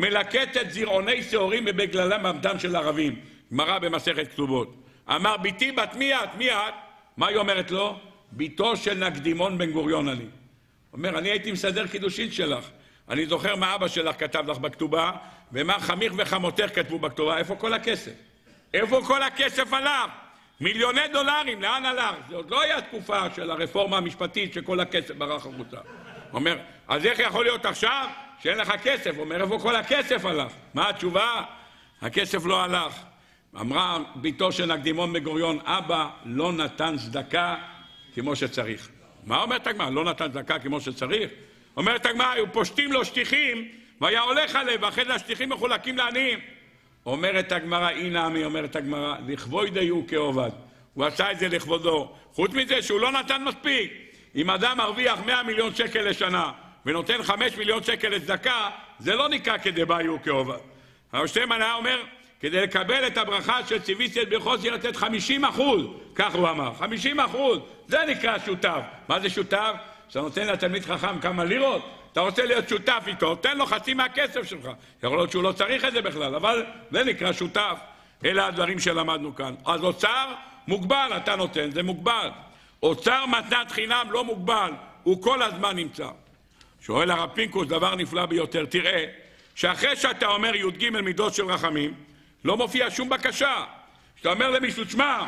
מלקטת זרעוני שעורים ובגללם עבדם של ערבים, גמרא במסכת כתובות. אמר ביתי בת מי את? מי את? מה היא אומרת לו? ביתו של נקדימון בן גוריון אני. אומר, אני הייתי מסדר קידושין שלך. אני זוכר מה אבא שלך כתב לך בכתובה, ומה חמיך וחמותך כתבו בכתובה. איפה כל הכסף? איפה כל הכסף הלך? מיליוני דולרים, לאן הלך? זה עוד לא היה תקופה של הרפורמה המשפטית שכל הכסף ברח החוצה. אומר, אז איך יכול להיות עכשיו שאין לך כסף? אומר, איפה כל הכסף הלך? מה התשובה? הכסף לא הלך. אמרה ביתו של נקדימון בן גוריון, אבא לא נתן צדקה כמו שצריך. מה אומרת הגמרא? לא נתן צדקה כמו שצריך? אומרת הגמרא, היו פושטים לו שטיחים והיה הולך עליהם, ואחרי זה השטיחים מחולקים לעניים. אומרת הגמרא, הנה עמי, אומרת הגמרא, לכבוד דיו כעובד. הוא עשה את זה לכבודו. חוץ מזה שהוא לא נתן מספיק. אם אדם מרוויח מאה מיליון שקל לשנה ונותן חמישה מיליון שקל לצדקה, זה לא נקרא כדבעיו כעובד. השם היה אומר, כדי לקבל את הברכה של ציוויתי את ברכו צריך לתת חמישים אחוז, כך הוא אמר, חמישים אחוז, זה נקרא שותף. מה זה שותף? שאתה נותן לתלמיד חכם כמה לירות, אתה רוצה להיות שותף איתו, תן לו חצי מהכסף שלך. יכול להיות שהוא לא צריך את זה בכלל, אבל זה נקרא שותף. אלה הדברים שלמדנו כאן. אז אוצר מוגבל, אתה נותן, זה מוגבל. אוצר מתנת חינם לא מוגבל, הוא כל הזמן נמצא. שואל הרב פינקוס דבר נפלא ביותר, תראה, שאחרי שאתה אומר י"ג מידות של רחמים, לא מופיע שום בקשה. כשאתה אומר למישהו, תשמע,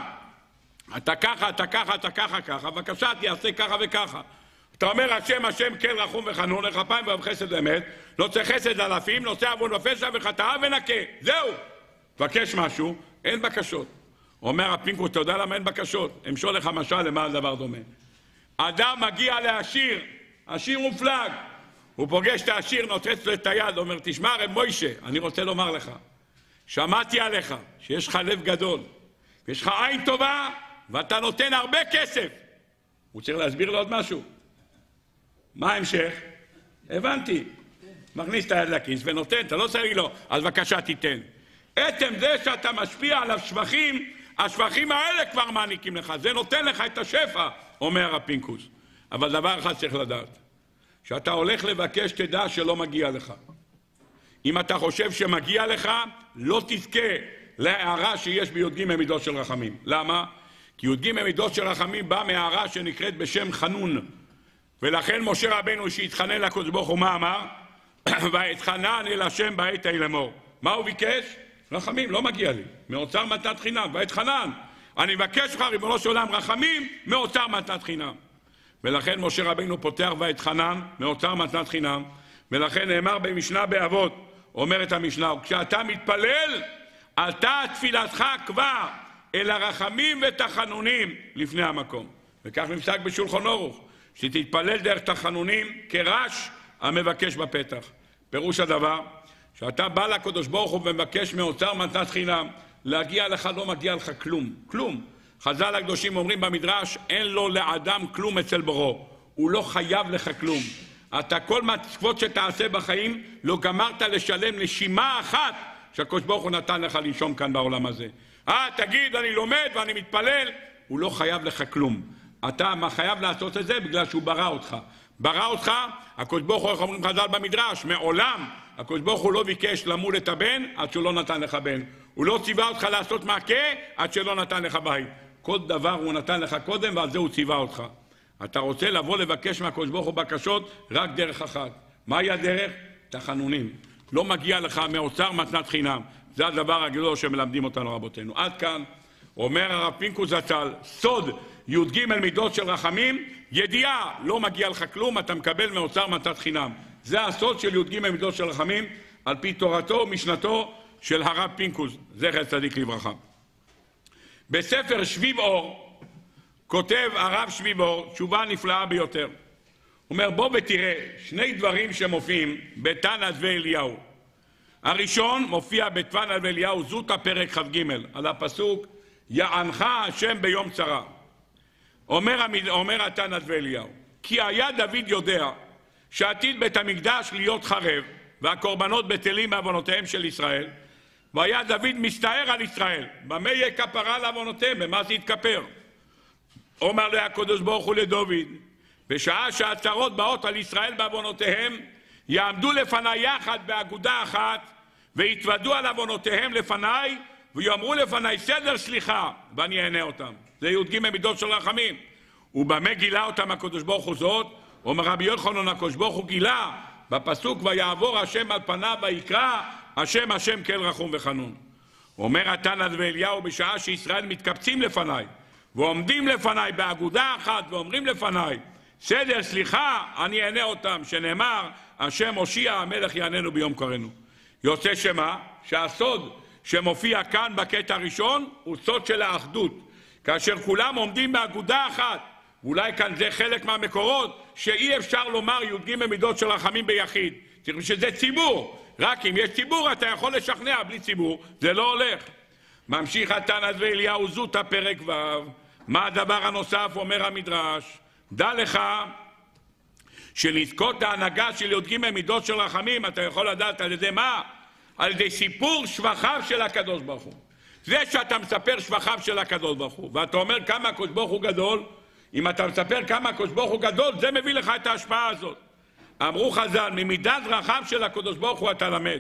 אתה ככה, אתה ככה, אתה ככה, ככה, בבקשה תעשה ככה וככה. אתה אומר, השם, השם, כן רחום וחנון, לכפיים ואוהב חסד אמת, לא צריך חסד אלפים, נושא עוון ופשע וחטאה ונקה. זהו. תבקש משהו, אין בקשות. אומר הפינקוס, אתה יודע למה אין בקשות? אמשול לך משל למה הדבר דומה. אדם מגיע לעשיר, עשיר מופלג. הוא פוגש את העשיר, נוצץ לו את היד, אומר, תשמע רב מוישה, אני רוצה לומר לך, שמעתי עליך שיש לך לב גדול, ויש לך עין טובה, ואתה נותן הרבה כסף. הוא צריך להסביר לו עוד משהו. מה ההמשך? הבנתי. מכניס את היד לכיס ונותן, אתה לא צריך לו, אז בבקשה תיתן. עצם זה שאתה משפיע עליו שבחים, השבחים האלה כבר מעניקים לך, זה נותן לך את השפע, אומר הפינקוס. אבל דבר אחד צריך לדעת, שאתה הולך לבקש תדע שלא מגיע לך. אם אתה חושב שמגיע לך, לא תזכה להערה שיש בי"ג מידות של רחמים. למה? כי י"ג מידות של רחמים בא מהערה שנקראת בשם חנון. ולכן משה רבנו שהתחנן לקדוש ברוך הוא מה אמר? ואתחנן אל השם בעת ההיא לאמור. מה הוא ביקש? רחמים, לא מגיע לי. מאוצר מתנת חינם, ואתחנן. אני מבקש לך ריבונו של עולם רחמים מאוצר מתנת חינם. ולכן משה רבנו פותח ואתחנן מאוצר מתנת חינם. ולכן נאמר במשנה באבות, אומרת המשנה, כשאתה מתפלל, אתה תפילתך כבר אל הרחמים ותחנונים לפני המקום. וכך נפסק בשולחן ערוך, שתתפלל דרך תחנונים כרש המבקש בפתח. פירוש הדבר, שאתה בא לקדוש ברוך הוא ומבקש מאוצר מתנת חינם, להגיע לך לא מגיע לך כלום, כלום. חז"ל הקדושים אומרים במדרש, אין לו לאדם כלום אצל בוראו, הוא לא חייב לך כלום. אתה כל מצוות שתעשה בחיים לא גמרת לשלם נשימה אחת שהקדוש ברוך הוא נתן לך לנשום כאן בעולם הזה. אה, תגיד, אני לומד ואני מתפלל, הוא לא חייב לך כלום. אתה חייב לעשות את זה בגלל שהוא ברא אותך. ברא אותך, הקדוש ברוך הוא, איך אומרים חז"ל במדרש, מעולם הקדוש ברוך הוא לא ביקש למול את הבן עד שהוא לא נתן לך בן. הוא לא ציווה אותך לעשות מעקה עד שלא נתן לך בית. כל דבר הוא נתן לך קודם ועל זה הוא ציווה אותך. אתה רוצה לבוא לבקש מהקדוש ברוך הוא בקשות רק דרך אחת. מהי הדרך? תחנונים. לא מגיע לך מאוצר מתנת חינם. זה הדבר הגדול שמלמדים אותנו רבותינו. עד כאן אומר הרב פינקוס זצ"ל, סוד י"ג מידות של רחמים, ידיעה, לא מגיע לך כלום, אתה מקבל מאוצר מתנת חינם. זה הסוד של י"ג מידות של רחמים, על פי תורתו ומשנתו של הרב פינקוס, זכר צדיק לברכה. בספר שביב אור, כותב הרב שביב אור, תשובה נפלאה ביותר. הוא אומר, בוא ותראה, שני דברים שמופיעים בתנא ואליהו. הראשון מופיע בתנא ואליהו, זוטא פרק כ"ג, על הפסוק, יענך השם ביום צרה. אומר, אומר התנא ואליהו, כי היה דוד יודע שעתיד בית המקדש להיות חרב, והקורבנות בטלים בעוונותיהם של ישראל, והיה דוד מסתער על ישראל, במה יהיה כפרה לעוונותיהם, במה זה יתכפר? אומר לו הקדוש ברוך הוא לדוד, בשעה שהצרות באות על ישראל בעוונותיהם, יעמדו לפניי יחד באגודה אחת, ויתוודו על עוונותיהם לפניי, ויאמרו לפניי סדר סליחה, ואני אענה אותם. זה י"ג מידות של רחמים. ובמה גילה אותם הקדוש ברוך הוא זאת? אומר רבי יוחנן, הקדוש ברוך הוא גילה בפסוק ויעבור השם על פניו ויקרא השם השם כל רחום וחנון. אומר התנא ואליהו, בשעה שישראל מתקבצים לפניי ועומדים לפניי באגודה אחת ואומרים לפניי סדר סליחה, אני אענה אותם, שנאמר השם הושיע המלך יעננו ביום קראנו. יוצא שמה? שהסוד שמופיע כאן בקטע הראשון הוא סוד של האחדות, כאשר כולם עומדים באגודה אחת. ואולי כאן זה חלק מהמקורות שאי אפשר לומר י"ג מידות של רחמים ביחיד, צריך שזה ציבור, רק אם יש ציבור אתה יכול לשכנע, בלי ציבור זה לא הולך. ממשיך התנא ואליהו זוטא פרק ו', מה הדבר הנוסף? אומר המדרש, דע לך שלזכות ההנהגה של י"ג מידות של רחמים אתה יכול לדעת על ידי מה? על ידי סיפור שבחיו של הקדוש ברוך הוא. זה שאתה מספר שבחיו של הקדוש ברוך הוא ואתה אומר כמה הקדוש ברוך הוא גדול, אם אתה מספר כמה הקדוש ברוך הוא גדול, זה מביא לך את ההשפעה הזאת. אמרו חז"ל, ממידת רחם של הקדוש ברוך הוא אתה למד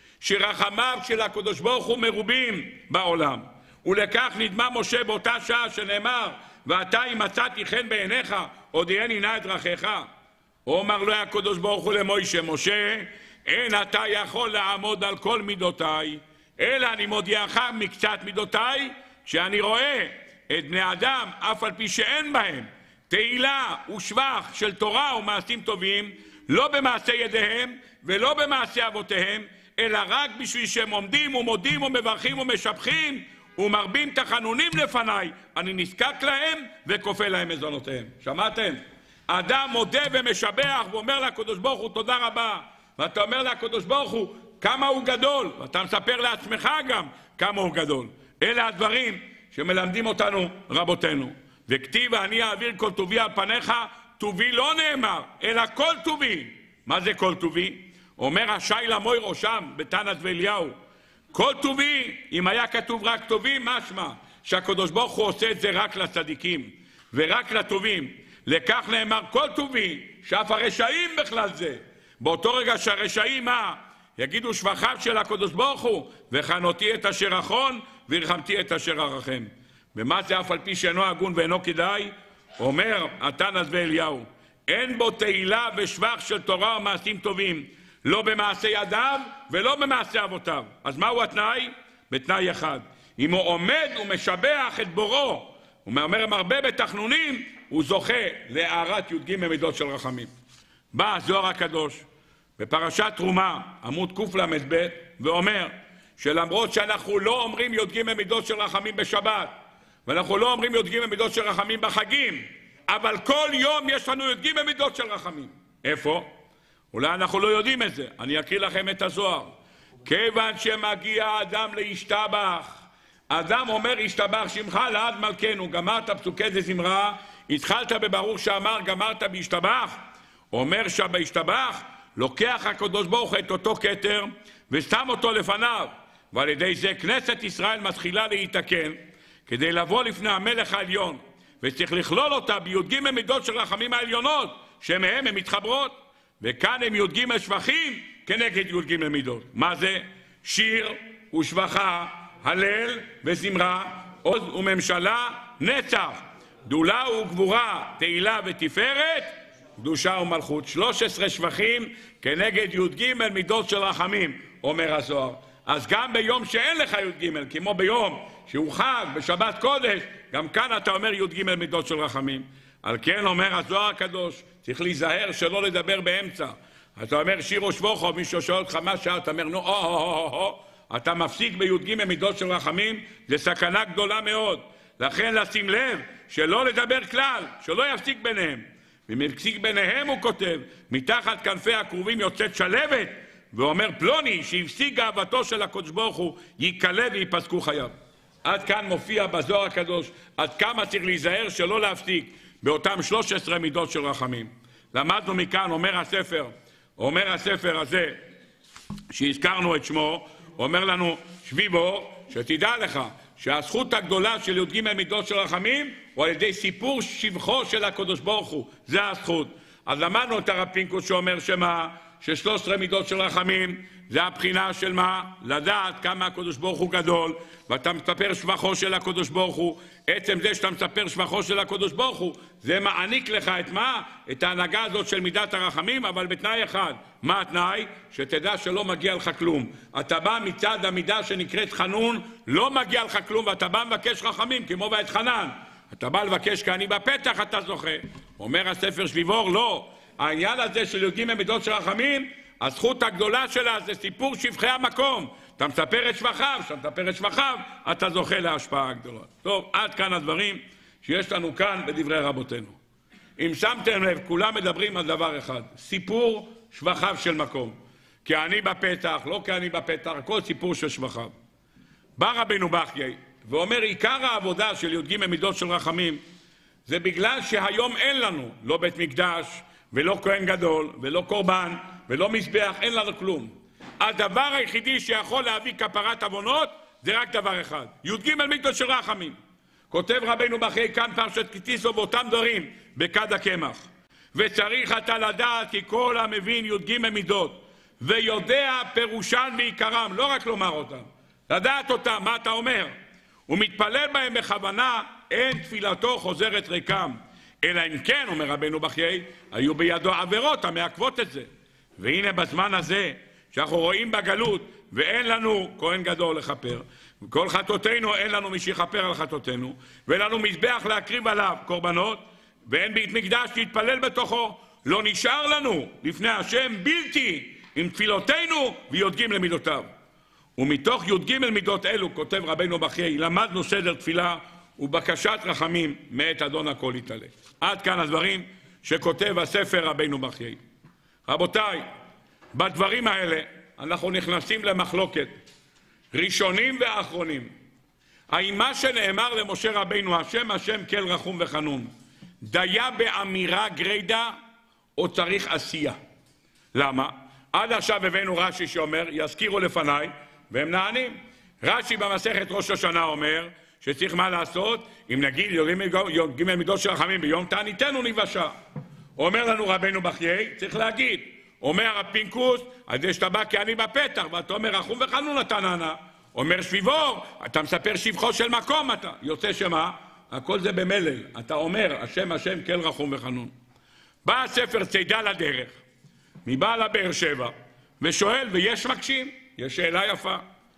שרחמיו של הקדוש ברוך הוא מרובים בעולם, ולכך נדמה משה באותה שעה שנאמר ואתה אם מצאתי חן בעיניך הודיעני נא את דרכיך. אומר לו הקדוש ברוך הוא למשה, משה אין אתה יכול לעמוד על כל מידותיי, אלא אני מודיעך מקצת מידותיי, כשאני רואה את בני אדם אף על פי שאין בהם תהילה ושבח של תורה ומעשים טובים, לא במעשה ידיהם ולא במעשה אבותיהם, אלא רק בשביל שהם עומדים ומודים ומברכים ומשבחים ומרבים תחנונים לפניי, אני נזקק להם וכופה להם מזונותיהם. שמעתם? אדם מודה ומשבח ואומר לקדוש ברוך הוא תודה רבה, ואתה אומר לקדוש ברוך הוא כמה הוא גדול, ואתה מספר לעצמך גם כמה הוא גדול. אלה הדברים שמלמדים אותנו רבותינו. וכתיב אני אעביר כל טובי על פניך, טובי לא נאמר אלא כל טובי. מה זה כל טובי? אומר השי למוי ראשם בתנא ואליהו, כל טובי, אם היה כתוב רק טובי, משמע שהקדוש ברוך הוא עושה את זה רק לצדיקים ורק לטובים. לכך נאמר כל טובי, שאף הרשעים בכלל זה. באותו רגע שהרשעים מה? יגידו שבחיו של הקדוש ברוך הוא, וחנותי את אשר אחון ורחמתי את אשר ארחם. ומה זה אף על פי שאינו הגון ואינו כדאי? אומר התנא ואליהו, אין בו תהילה ושבח של תורה ומעשים טובים, לא במעשה ידיו ולא במעשה אבותיו. אז מהו התנאי? בתנאי אחד, אם הוא עומד ומשבח את בוראו ואומר מרבה בתחנונים, הוא זוכה להארת י"ג מידות של רחמים. בא הזוהר הקדוש בפרשת תרומה עמוד קל"ב ואומר שלמרות שאנחנו לא אומרים י"ג מידות של רחמים בשבת ואנחנו לא אומרים י"ג מידות של רחמים בחגים, אבל כל יום יש לנו י"ג מידות של רחמים. איפה? אולי אנחנו לא יודעים את זה. אני אקריא לכם את הזוהר. כיוון שמגיע האדם להשתבח, אדם אומר השתבח שמך לעד מלכנו, גמרת פסוקי זה זמרה, התחלת בברוך שאמר גמרת בהשתבח, אומר שבהשתבח לוקח הקדוש ברוך את אותו כתר ושם אותו לפניו, ועל ידי זה כנסת ישראל מתחילה להתקן כדי לבוא לפני המלך העליון, וצריך לכלול אותה בי"ג מידות של רחמים העליונות שמהם הן מתחברות, וכאן הם י"ג שבחים כנגד י"ג מידות. מה זה? שיר ושבחה, הלל וזמרה, עוז וממשלה, נצח, גדולה וגבורה, תהילה ותפארת, קדושה ומלכות, שלוש עשרה שבחים כנגד י"ג מידות של רחמים, אומר הזוהר. אז גם ביום שאין לך י"ג, כמו ביום שהוא חג, בשבת קודש, גם כאן אתה אומר י"ג מידות של רחמים. על כן אומר הזוהר הקדוש, צריך להיזהר שלא לדבר באמצע. אתה אומר שיר ושבוכו, מישהו שואל אותך מה שעה, אתה אומר נו, או, או, או, או, או. אתה מפסיק בי"ג מידות של רחמים, זה סכנה גדולה מאוד. לכן לשים לב שלא לדבר כלל, שלא יפסיק ביניהם. ומפסיק ביניהם הוא כותב, מתחת כנפי הקרובים יוצאת שלבת, ואומר פלוני שהפסיק גאוותו של הקדוש ברוך הוא, ייקלה ויפסקו חייו. עד כאן מופיע בזוהר הקדוש, עד כמה צריך להיזהר שלא להפסיק באותם שלוש עשרה מידות של רחמים. למדנו מכאן, אומר הספר, אומר הספר הזה, שהזכרנו את שמו, אומר לנו שביבו, שתדע לך שהזכות הגדולה של י"ג מידות של רחמים הוא על ידי סיפור שבחו של הקדוש ברוך הוא, זה הזכות. אז למדנו את הרב פינקוס שאומר שמה, ששלוש עשרה מידות של רחמים זה הבחינה של מה? לדעת כמה הקדוש ברוך הוא גדול, ואתה מספר שבחו של הקדוש ברוך הוא. עצם זה שאתה מספר שבחו של הקדוש ברוך הוא, זה מעניק לך את מה? את ההנהגה הזאת של מידת הרחמים, אבל בתנאי אחד. מה התנאי? שתדע שלא מגיע לך כלום. אתה בא מצד המידה שנקראת חנון, לא מגיע לך כלום, ואתה בא מבקש רחמים, כמו ואת חנן. אתה בא לבקש כעני בפתח, אתה זוכה. אומר הספר שביבור, לא. העניין הזה של י"ג מידות של רחמים, הזכות הגדולה שלה זה סיפור שבחי המקום. אתה מספר את שבחיו, אתה מספר את שבחיו, אתה זוכה להשפעה הגדולה. טוב, עד כאן הדברים שיש לנו כאן בדברי רבותינו. אם שמתם לב, כולם מדברים על דבר אחד, סיפור שבחיו של מקום. כעני בפתח, לא כעני בפתח, כל סיפור של שבחיו. בא רבינו בחיי ואומר, עיקר העבודה של י"ג מידות של רחמים, זה בגלל שהיום אין לנו לא בית מקדש, ולא כהן גדול, ולא קורבן, ולא מזבח, אין לנו כלום. הדבר היחידי שיכול להביא כפרת עוונות, זה רק דבר אחד. י"ג מידות של רחמים. כותב רבינו בחיי כאן פרשת כי תישא באותם דברים, בכד הקמח. וצריך אתה לדעת כי כל המבין י"ג מידות, ויודע פירושן ועיקרם, לא רק לומר אותם, לדעת אותם, מה אתה אומר? ומתפלל בהם בכוונה, אין תפילתו חוזרת ריקם. אלא אם כן, אומר רבינו בחיי, היו בידו עבירות המעכבות את זה. והנה בזמן הזה, שאנחנו רואים בגלות, ואין לנו כהן גדול לכפר, וכל חטאותינו אין לנו מי שיכפר על חטאותינו, ואין לנו מזבח להקריב עליו קורבנות, ואין בית מקדש להתפלל בתוכו, לא נשאר לנו לפני השם בלתי עם תפילותינו וי"ג למידותיו. ומתוך י"ג מידות אלו, כותב רבינו בחיי, למדנו סדר תפילה, ובקשת רחמים מאת אדון הכל יתעלה. עד כאן הדברים שכותב הספר רבינו בחיי. רבותיי, בדברים האלה אנחנו נכנסים למחלוקת, ראשונים ואחרונים. האם מה שנאמר למשה רבינו, השם השם כל רחום וחנון, דיה באמירה גרידא או צריך עשייה? למה? עד עכשיו הבאנו רש"י שאומר, יזכירו לפניי, והם נענים. רש"י במסכת ראש השנה אומר, שצריך מה לעשות? אם נגיד י"ג מידות של רחמים ביום תעניתנו ניוושע. אומר לנו רבינו בחיי, צריך להגיד. אומר הרב פינקוס, על זה שאתה בא כעני בפתח, ואתה אומר רחום וחנון אתה נענה. אומר שביבור, אתה מספר שבחו של מקום אתה. יוצא שמה? הכל זה במלל. אתה אומר, השם השם כל רחום וחנון. בא הספר צידה לדרך, מבעל הבאר שבע, ושואל, ויש מקשים, יש שאלה יפה.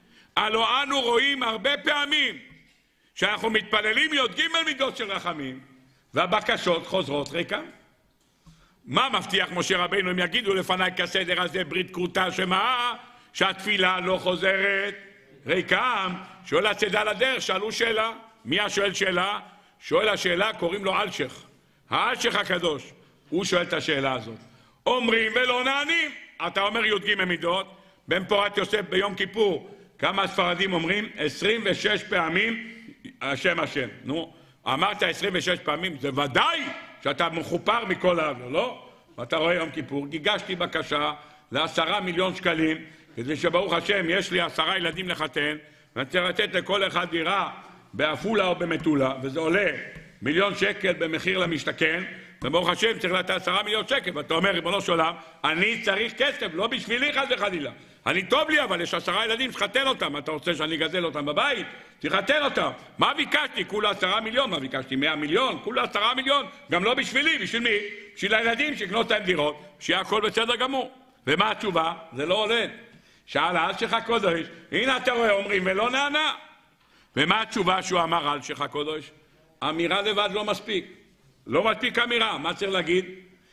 הלא אנו רואים הרבה פעמים, שאנחנו מתפללים י"ג מידות של רחמים, והבקשות חוזרות ריקם. מה מבטיח משה רבינו אם יגידו לפניי כסדר הזה ברית כרותה שמה? שהתפילה לא חוזרת ריקם. שואל הצידה לדרך, שאלו שאלה. מי השואל שאלה? שואל השאלה, קוראים לו אלשך. האלשך הקדוש. הוא שואל את השאלה הזאת. אומרים ולא נענים. אתה אומר י"ג מידות, בן פורת יוסף ביום כיפור. כמה הספרדים אומרים? עשרים ושש פעמים השם השם. נו, אמרת עשרים ושש פעמים, זה ודאי שאתה מחופר מכל העבר, לא? ואתה רואה יום כיפור, גיגשתי בקשה לעשרה מיליון שקלים, כדי שברוך השם יש לי עשרה ילדים לחתן, ואני צריך לתת לכל אחד דירה בעפולה או במטולה, וזה עולה מיליון שקל במחיר למשתכן, וברוך השם צריך לתת עשרה מיליון שקל, ואתה אומר, ריבונו של עולם, אני צריך כסף, לא בשבילי חס וחלילה. אני טוב לי, אבל יש עשרה ילדים שחתן אותם, אתה רוצה שאני אגדל אותם בבית? תחתן אותם. מה ביקשתי? כולה עשרה מיליון, מה ביקשתי? מאה מיליון, כולה עשרה מיליון, גם לא בשבילי, בשביל מי? בשביל הילדים שיקנות להם דירות, שיהיה הכל בסדר גמור. ומה התשובה? זה לא עולה. שאל אלשיך הקודש, הנה אתה רואה, אומרים ולא נענה. ומה התשובה שהוא אמר אלשיך הקודש? אמירה לבד לא מספיק. לא מספיק אמירה, מה צריך להגיד?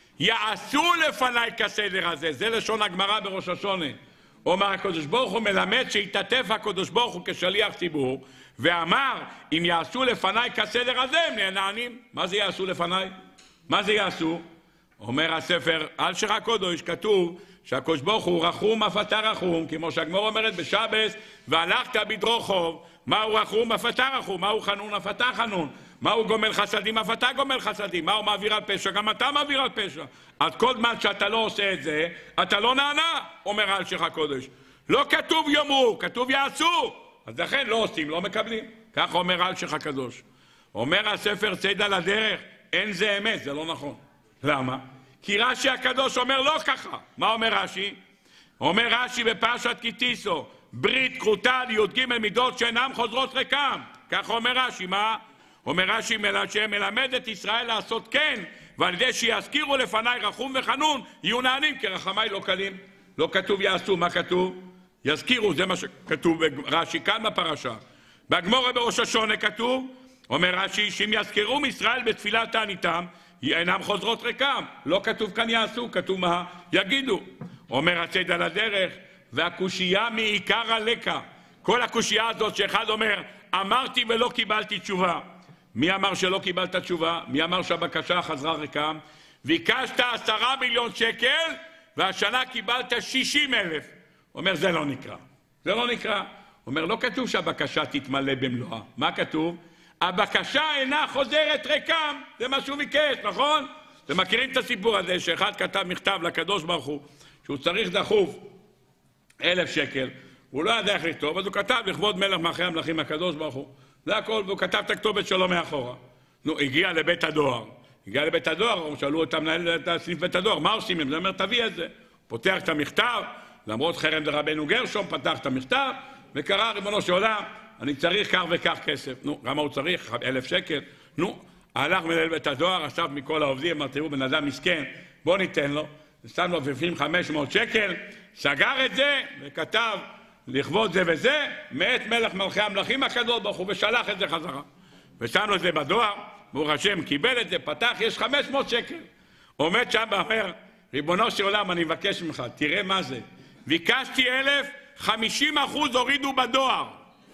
יעשו לפניי כסדר הזה, זה לשון הגמרא בראש השונה. אומר הקדוש ברוך הוא מלמד שהתעטף הקדוש ברוך הוא כשליח ציבור, ואמר אם יעשו לפניי כסדר הזה הם נענים. מה זה יעשו לפניי? מה זה יעשו? אומר הספר אלשיך הקודש, כתוב שהקדוש ברוך הוא רחום אף אתה רחום, כמו שהגמרא אומרת בשבס, והלכת בדרוכוב, מהו רחום אף אתה רחום, מהו חנון אף אתה חנון, מהו גומל חסדים אף אתה גומל חסדים, מהו מעביר על פשע, גם אתה מעביר על פשע. אז כל זמן שאתה לא עושה את זה, אתה לא נענה, אומר אלשיך הקודש. לא כתוב יאמרו, כתוב יעשו, אז לכן לא עושים, לא מקבלים. כך אומר אלשיך הקדוש. אומר הספר צידה לדרך, אין זה אמת, זה לא נכון. למה? כי רש"י הקדוש אומר לא ככה. מה אומר רש"י? אומר רש"י בפרשת כי תישא, ברית כרותה על י"ג מידות שאינם חוזרות ריקם. כך אומר רש"י. מה? אומר רש"י שמלמד את ישראל לעשות כן, ועל ידי שיזכירו לפניי רחום וחנון יהיו נענים, כי רחמיי לא קלים. לא כתוב יעשו, מה כתוב? יזכירו, זה מה שכתוב רש"י כאן בפרשה. בגמרא בראש השונה כתוב, אומר רש"י, שאם יזכרו מישראל בתפילת תעניתם אינם חוזרות ריקם. לא כתוב כאן יעשו, כתוב מה? יגידו. אומר הצד על הדרך, והקושייה מעיקר הלקה. כל הקושייה הזאת שאחד אומר, אמרתי ולא קיבלתי תשובה. מי אמר שלא קיבלת תשובה? מי אמר שהבקשה חזרה ריקם? ביקשת עשרה מיליון שקל, והשנה קיבלת שישים אלף. אומר, זה לא נקרא. זה לא נקרא. אומר, לא כתוב שהבקשה תתמלא במלואה. מה כתוב? הבקשה אינה חוזרת ריקם, זה מה שהוא ביקש, נכון? אתם מכירים את הסיפור הזה שאחד כתב מכתב לקדוש ברוך הוא שהוא צריך דחוף אלף שקל, הוא לא ידע איך לכתוב, אז הוא כתב לכבוד מלך מלכי המלכים הקדוש ברוך הוא, זה הכל, והוא כתב את הכתובת שלו מאחורה. נו, הגיע לבית הדואר, הגיע לבית הדואר, שאלו אותם מנהל את הסניף בית הדואר, מה עושים? הם אומר, תביא את זה. פותח את המכתב, למרות חרם דרבנו גרשום, פתח את המכתב וקרא, ריבונו של עולם, אני צריך כך וכך כסף. נו, כמה הוא צריך? אלף שקל. נו, הלך מנהל בית הדואר, אסף מכל העובדים, אמר, תראו, בן אדם מסכן, בוא ניתן לו. שם לו בפנים חמש מאות שקל, סגר את זה, וכתב, לכבוד זה וזה, מאת מלך מלכי המלכים הקדוש ברוך הוא, ושלח את זה חזרה. ושם לו את זה בדואר, ברוך השם, קיבל את זה, פתח, יש חמש מאות שקל. עומד שם ואומר, ריבונו של עולם, אני מבקש ממך, תראה מה זה. ביקשתי אלף, חמישים אחוז הורידו בדואר.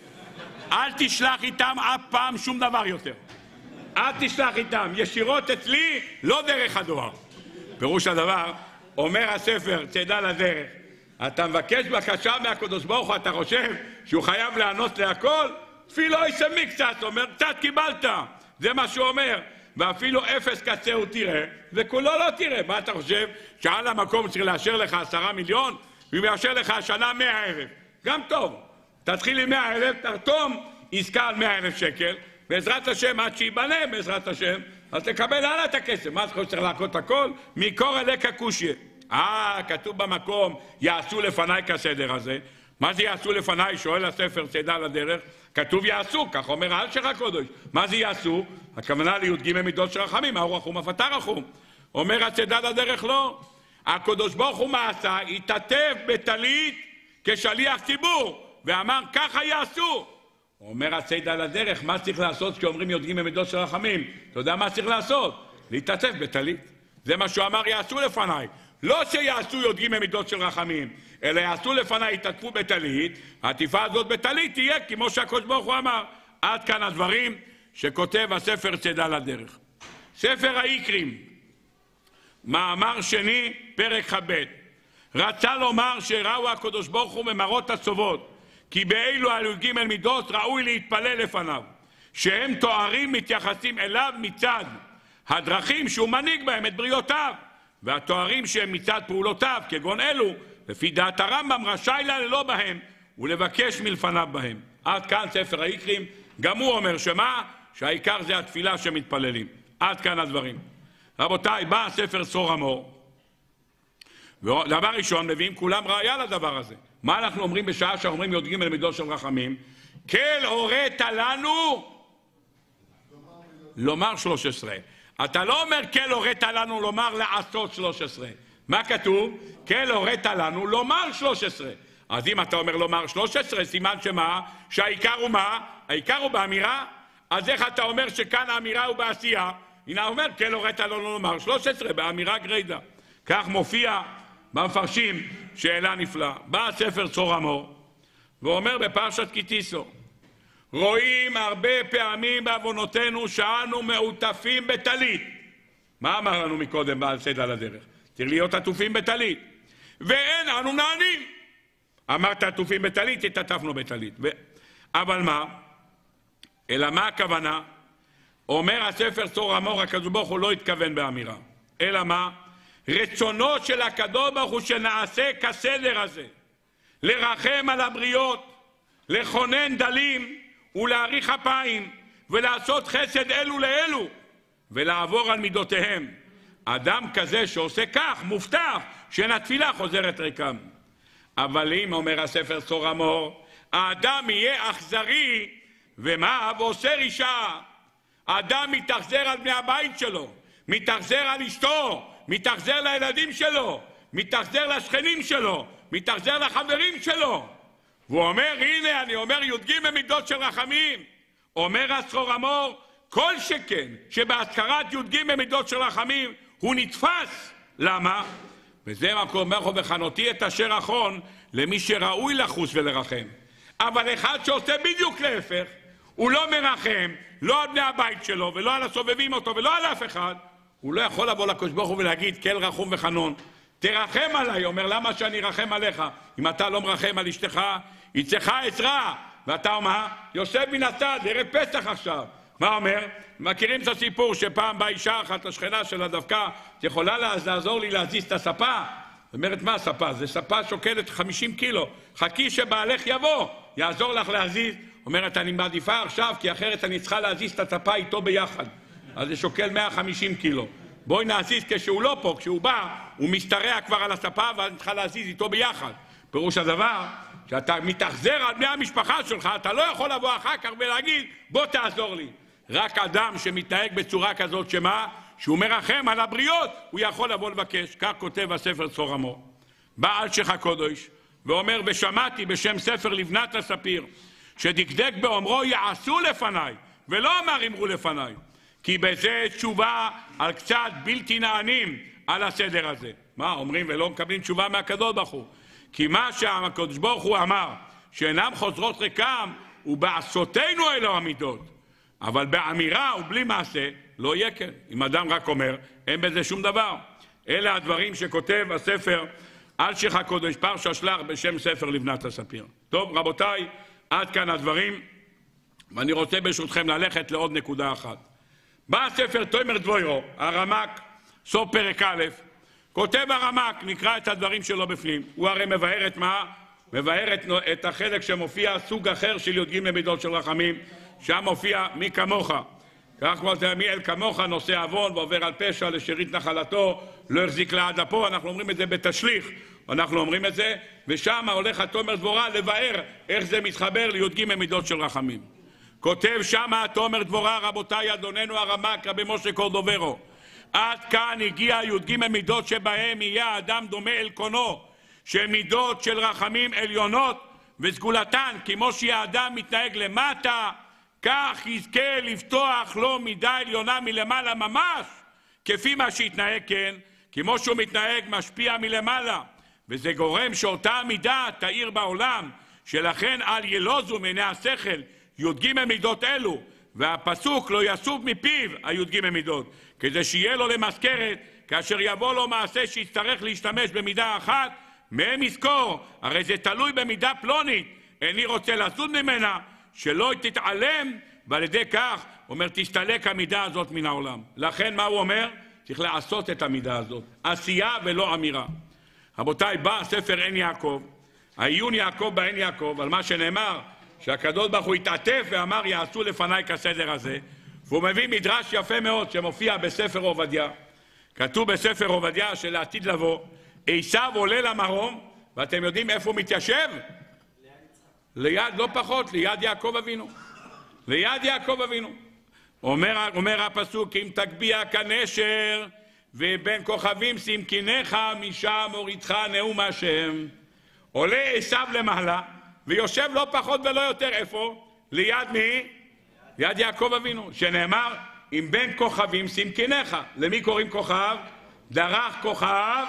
אל תשלח איתם אף פעם שום דבר יותר. אל תשלח איתם, ישירות אצלי, לא דרך הדואר. פירוש הדבר, אומר הספר, תדע לדרך, אתה מבקש בקשה מהקדוש ברוך הוא, אתה חושב שהוא חייב לענות להכל? אפילו יסמי קצת, אומר, קצת קיבלת. זה מה שהוא אומר. ואפילו אפס קצה הוא תראה, וכולו לא תראה. מה אתה חושב? שעל המקום צריך לאשר לך עשרה מיליון, והוא יאשר לך השנה מאה אלף. גם טוב. תתחיל עם מאה אלף, תרתום עסקה על מאה אלף שקל, בעזרת השם, עד שיבנה בעזרת השם, אז תקבל הלאה את הכסף. מה אתה חושב שצריך להכות הכל? מקור אליך קושיה. אה, כתוב במקום, יעשו לפניי כסדר הזה. מה זה יעשו לפניי? שואל הספר, תדע לדרך. כתוב יעשו, כך אומר אלשיך הקודש. מה זה יעשו? הכוונה לי"ג מידות של רחמים, מהו רחום אף אתה רחום. אומר הצדד הדרך לא. הקדוש ברוך הוא מעשה, התעטף בטלית כשליח ציבור, ואמר ככה יעשו. אומר הצדד לדרך, מה צריך לעשות כשאומרים י"ג מידות של רחמים? אתה יודע מה צריך לעשות? להתעטף בטלית. זה מה שהוא אמר, יעשו לפניי. לא שיעשו י"ג מידות של רחמים, אלא יעשו לפניי, יתעטפו בטלית. העטיפה הזאת בטלית תהיה כמו שהקדוש ברוך הוא אמר. עד כאן הדברים שכותב הספר צדה לדרך. ספר העיקרים, מאמר שני, פרק כ"ב. רצה לומר שראו הקדוש ברוך הוא ממראות הצוות, כי באילו על י"ג מידות ראוי להתפלל לפניו, שהם תוארים מתייחסים אליו מצד הדרכים שהוא מנהיג בהם את בריאותיו, והתוארים שהם מצד פעולותיו, כגון אלו, לפי דעת הרמב"ם, רשאי להללו בהם ולבקש מלפניו בהם. עד כאן ספר העיקרים, גם הוא אומר שמה? שהעיקר זה התפילה שמתפללים. עד כאן הדברים. רבותיי, בא ספר סור המור, ודבר ראשון, מביאים כולם ראיה לדבר הזה. מה אנחנו אומרים בשעה שאנחנו אומרים י"ג למידות של רחמים? כל הורית לנו לומר שלוש עשרה. אתה לא אומר כל הורית לנו לומר לעשות שלוש עשרה. מה כתוב? כל הורית לנו לומר שלוש עשרה. אז אם אתה אומר לומר שלוש עשרה, סימן שמה? שהעיקר הוא מה? העיקר הוא באמירה. אז איך אתה אומר שכאן האמירה הוא בעשייה? הנה אומר כל הורית לנו לומר שלוש עשרה באמירה גרידא. כך מופיע במפרשים. שאלה נפלאה. בא הספר סור המור ואומר בפרשת כי תישא, רואים הרבה פעמים בעוונותינו שאנו מעוטפים בטלית. מה אמר לנו מקודם בעל סדר על הדרך? צריך להיות עטופים בטלית, ואין אנו נענים. אמרת עטופים בטלית, התעטפנו בטלית. ו... אבל מה? אלא מה הכוונה? אומר הספר סור המור, הקדוש ברוך הוא לא התכוון באמירה. אלא מה? רצונו של הקדוש ברוך הוא שנעשה כסדר הזה, לרחם על הבריות, לכונן דלים ולהאריך אפיים ולעשות חסד אלו לאלו ולעבור על מידותיהם. אדם כזה שעושה כך מובטח שאין התפילה חוזרת ריקם. אבל אם אומר הספר סור המור, האדם יהיה אכזרי ומה? ועושה רישה. האדם מתאכזר על בני הבית שלו, מתאכזר על אשתו, מתאכזר לילדים שלו, מתאכזר לשכנים שלו, מתאכזר לחברים שלו. והוא אומר, הנה אני אומר י"ג מידות של רחמים. אומר הסור המור, כל שכן שבהזכרת י"ג מידות של רחמים הוא נתפס. למה? וזה מקום אומר וחנותי את אשר אחרון למי שראוי לחוס ולרחם. אבל אחד שעושה בדיוק להפך, הוא לא מרחם, לא על בני הבית שלו ולא על הסובבים אותו ולא על אף אחד, הוא לא יכול לבוא לקדוש ברוך הוא ולהגיד כל רחום וחנון, תרחם עליי. אומר, למה שאני רחם עליך? אם אתה לא מרחם על אשתך, היא צריכה עזרה. ואתה אומר, יושב מן הצד, ערב פסח עכשיו. מה אומר? מכירים את הסיפור שפעם באה אישה אחת לשכנה שלה דווקא, יכולה לעזור לי להזיז את הספה? זאת אומרת, מה הספה? זה ספה שוקלת חמישים קילו. חכי שבעלך יבוא, יעזור לך להזיז. אומרת, אני מעדיפה עכשיו, כי אחרת אני צריכה להזיז את הספה איתו ביחד. אז זה שוקל מאה וחמישים קילו. בואי נעזיז כשהוא לא פה, כשהוא בא, הוא משתרע כבר על הספה, ואני צריכה להזיז איתו ביחד. פירוש הדבר, שאתה מתאכזר על בני המשפחה שלך, אתה לא יכול לבוא אחר כך ולהגיד, בוא תעזור לי. רק אדם שמתנהג בצורה כזאת, שמה? שהוא מרחם על הבריות, הוא יכול לבוא לבקש. כך כותב הספר סור המור. בא אלשיך הקודש, ואומר, ושמעתי בשם ספר לבנת הספיר, שדקדק באומרו יעשו לפניי, ולא אמר אמרו לפניי. כי בזה תשובה על קצת בלתי נענים על הסדר הזה. מה אומרים ולא מקבלים תשובה מהקדוש ברוך הוא? כי מה שהקדוש ברוך הוא אמר שאינם חוזרות ריקם ובעשותינו אלו המידות, אבל באמירה ובלי מעשה לא יהיה כן. אם אדם רק אומר, אין בזה שום דבר. אלה הדברים שכותב הספר אלשיך הקודש, פרשה שלח בשם ספר לבנת הספיר. טוב רבותיי, עד כאן הדברים, ואני רוצה ברשותכם ללכת לעוד נקודה אחת. בא הספר תומר דבוירו, הרמ"ק, סוף פרק א', כותב הרמ"ק, נקרא את הדברים שלו בפנים. הוא הרי מבאר את מה? מבאר את, את החלק שמופיע סוג אחר של י"ג מידות של רחמים, שם מופיע מי כמוך. כך כמו זה מי אל כמוך נושא עוון ועובר על פשע לשארית נחלתו, לא החזיק לעד אפו. אנחנו אומרים את זה בתשליך, אנחנו אומרים את זה, ושם הולך התומר דבורה לבאר איך זה מתחבר לי"ג מידות של רחמים. כותב שם התומר דבורה, רבותיי, אדוננו הרמ"ק רבי משה קורדוברו, עד כאן הגיע י"ג מידות שבהם יהיה האדם דומה אל קונו, שמידות של רחמים עליונות וסגולתן, כמו שהאדם מתנהג למטה, כך יזכה לפתוח לו מידה עליונה מלמעלה ממש, כפי מה שהתנהג, כן, כמו שהוא מתנהג משפיע מלמעלה, וזה גורם שאותה מידה תאיר בעולם, שלכן אל ילוזו מעיני השכל י"ג מידות אלו, והפסוק לא יסוב מפיו הי"ג מידות, כדי שיהיה לו למזכרת, כאשר יבוא לו מעשה שיצטרך להשתמש במידה אחת, מהם יזכור, הרי זה תלוי במידה פלונית, איני רוצה לזוז ממנה, שלא תתעלם, ועל ידי כך, אומר, תסתלק המידה הזאת מן העולם. לכן מה הוא אומר? צריך לעשות את המידה הזאת, עשייה ולא אמירה. רבותיי, בא ספר עין יעקב, העיון יעקב בעין יעקב, על מה שנאמר, שהקדוש ברוך הוא התעטף ואמר יעשו לפניי כסדר הזה, והוא מביא מדרש יפה מאוד שמופיע בספר עובדיה, כתוב בספר עובדיה שלעתיד לבוא, עשיו עולה למרום, ואתם יודעים איפה הוא מתיישב? ליד, לא פחות, ליד יעקב אבינו. ליד יעקב אבינו. אומר, אומר הפסוק, אם תגביה כנשר, ובין כוכבים שמקיניך, משם הורידך נאום השם. עולה עשיו למעלה, ויושב לא פחות ולא יותר איפה? ליד מי? ליד יעקב אבינו, שנאמר, אם בין כוכבים שמקיניך. למי קוראים כוכב? דרך כוכב.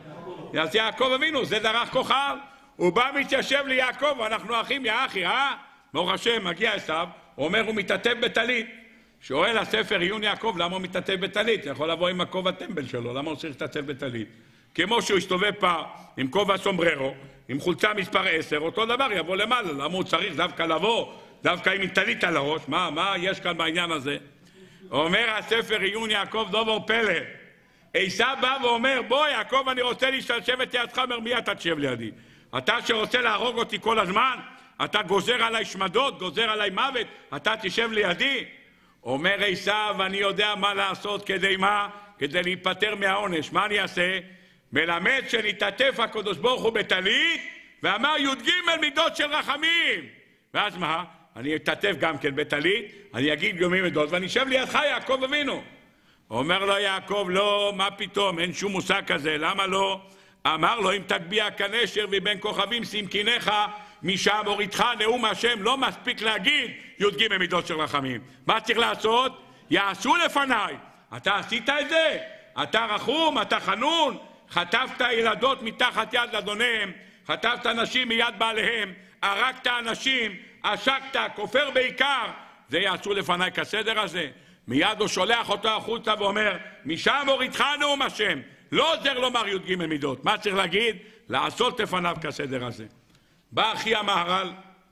אז יעקב אבינו, זה דרך כוכב. הוא בא מתיישב ליעקב, ואנחנו אחים, יא אחי, אה? ברוך השם, מגיע עשיו, אומר הוא מתעטף בטלית. שואל הספר עיון יעקב, למה הוא מתעטף בטלית? יכול לבוא עם הכובע הטמבל שלו, למה הוא צריך להתעטף בטלית? כמו שהוא הסתובב פעם עם כובע סומבררו, עם חולצה מספר עשר, אותו דבר יבוא למעלה. למה הוא צריך דווקא לבוא, דווקא עם טלית על הראש? מה, מה יש כאן בעניין הזה? אומר הספר עיון יעקב דובר פלא. עשיו בא ואומר, בוא יעקב, אני רוצה להשתשב את ידך. אומר, מי אתה תשב לידי? אתה שרוצה להרוג אותי כל הזמן? אתה גוזר עליי שמדות, גוזר עליי מוות, אתה תשב לידי? אומר עשיו, אני יודע מה לעשות, כדי מה? כדי להיפטר מהעונש. מה אני אעשה? מלמד שנתעטף הקדוש ברוך הוא בטלית, ואמר י"ג מידות של רחמים. ואז מה? אני אתעטף גם כן בטלית, אני אגיד י"ג מידות, ואני אשב לידך יעקב אבינו. אומר לו יעקב, לא, מה פתאום, אין שום מושג כזה, למה לא? אמר לו, אם תגביה כנשר ובין כוכבים שמקיניך, משם הורידך נאום השם. לא מספיק להגיד י"ג מידות של רחמים. מה צריך לעשות? יעשו לפניי. אתה עשית את זה? אתה רחום, אתה חנון, חטפת ילדות מתחת יד אדוניהם, חטפת נשים מיד בעליהם, הרגת אנשים, עשקת, כופר בעיקר. זה יעשו לפניי כסדר הזה? מיד הוא שולח אותו החוצה ואומר, משם הורידך נאום השם. לא עוזר לומר י"ג מידות. מה צריך להגיד? לעשות לפניו כסדר הזה. בא אחי המהר"ל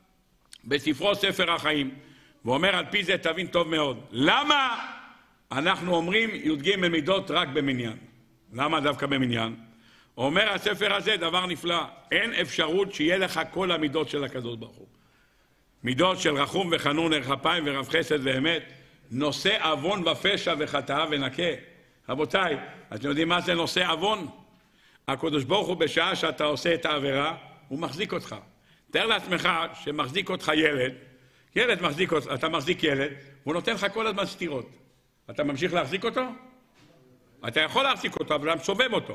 בספרו ספר החיים ואומר, על פי זה תבין טוב מאוד, למה אנחנו אומרים י"ג מידות רק במניין? למה דווקא במניין? אומר הספר הזה דבר נפלא, אין אפשרות שיהיה לך כל המידות של הקדוש ברוך הוא. מידות של רחום וחנון, ערך אפיים ורב חסד ואמת, נושא עוון ופשע וחטאה ונקה. רבותיי, אתם יודעים מה זה נושא עוון? הקדוש ברוך הוא בשעה שאתה עושה את העבירה, הוא מחזיק אותך. תאר לעצמך שמחזיק אותך ילד, ילד מחזיק אותך, אתה מחזיק ילד, והוא נותן לך כל הזמן סתירות. אתה ממשיך להחזיק אותו? אתה יכול להחזיק אותו, אבל אתה מסובב אותו.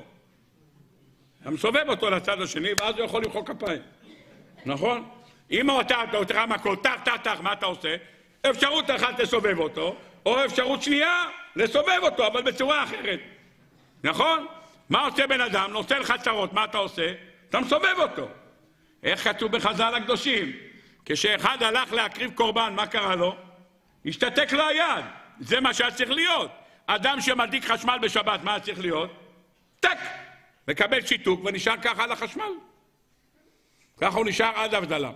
אתה מסובב אותו לצד השני, ואז הוא יכול למחוא כפיים. נכון? אם אתה, אתה אומר מהכל, תח, תח, תח, מה אתה עושה? אפשרות אחת לסובב אותו, או אפשרות שנייה לסובב אותו, אבל בצורה אחרת. נכון? מה עושה בן אדם? נושא לך צרות, מה אתה עושה? אתה מסובב אותו. איך כתוב בחז"ל הקדושים? כשאחד הלך להקריב קורבן, מה קרה לו? השתתק לו היד. זה מה שצריך להיות. אדם שמדליק חשמל בשבת, מה צריך להיות? טק! מקבל שיתוק ונשאר ככה על החשמל. ככה הוא נשאר עד הבדלה.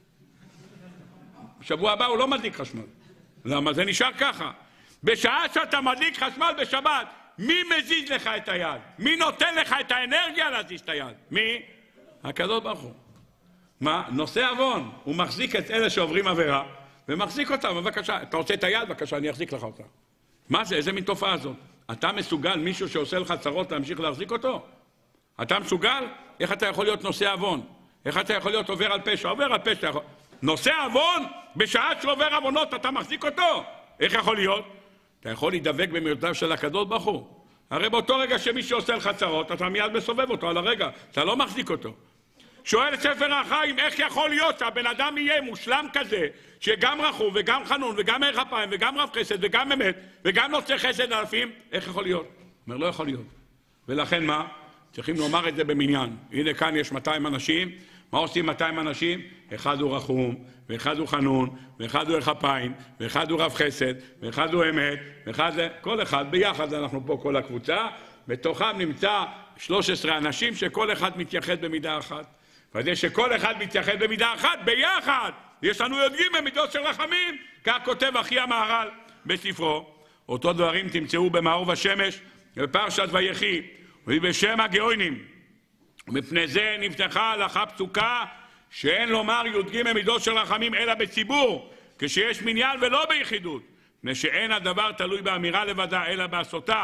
בשבוע הבא הוא לא מדליק חשמל. למה? זה נשאר ככה. בשעה שאתה מדליק חשמל בשבת, מי מזיז לך את היד? מי נותן לך את האנרגיה להזיז את היד? מי? הקדוש ברוך הוא. מה? נושא עוון. הוא מחזיק את אלה שעוברים עבירה, ומחזיק אותם. בבקשה, אתה רוצה את היד? בבקשה, אני אחזיק לך אותה. מה זה? איזה מין תופעה הזאת? אתה מסוגל, מישהו שעושה לך צרות, להמשיך להחזיק אותו? אתה מסוגל? איך אתה יכול להיות נושא עוון? איך אתה יכול להיות עובר על פשע? עובר על פשע. נושא עוון, בשעה שעובר עוונות, אתה מחזיק אותו. איך יכול להיות? אתה יכול להידבק במידותיו של הקדוש ברוך הוא. הרי באותו רגע שמישהו עושה לך צרות, אתה מיד מסובב אותו על הרגע. אתה לא מחזיק אותו. שואל ספר החיים, איך יכול להיות שהבן אדם יהיה מושלם כזה, שגם רחום וגם חנון וגם ערך אפיים וגם רב חסד וגם אמת וגם נושא חסד אלפים? איך יכול להיות? אומר, לא יכול להיות. ולכן מה? צריכים לומר את זה במניין. הנה כאן יש מאתיים אנשים. מה עושים מאתיים אנשים? אחד הוא רחום, ואחד הוא חנון, ואחד הוא ערך אפיים, ואחד הוא רב חסד, ואחד הוא אמת, ואחד זה, כל אחד ביחד, אנחנו פה כל הקבוצה, בתוכם נמצא שלושה עשר אנשים שכל אחד מתייחד במידה אחת. וזה שכל אחד מתייחד במידה אחת, ביחד, יש לנו יודעים במידות של רחמים, כך כותב אחי המהר"ל בספרו. אותו דברים תמצאו במאור ושמש, בפרשת ויחי, ובשם הגאונים. ומפני זה נפתחה הלכה פסוקה שאין לומר י"ג מידות של רחמים אלא בציבור, כשיש מניין ולא ביחידות, מפני שאין הדבר תלוי באמירה לבדה אלא בעשותה.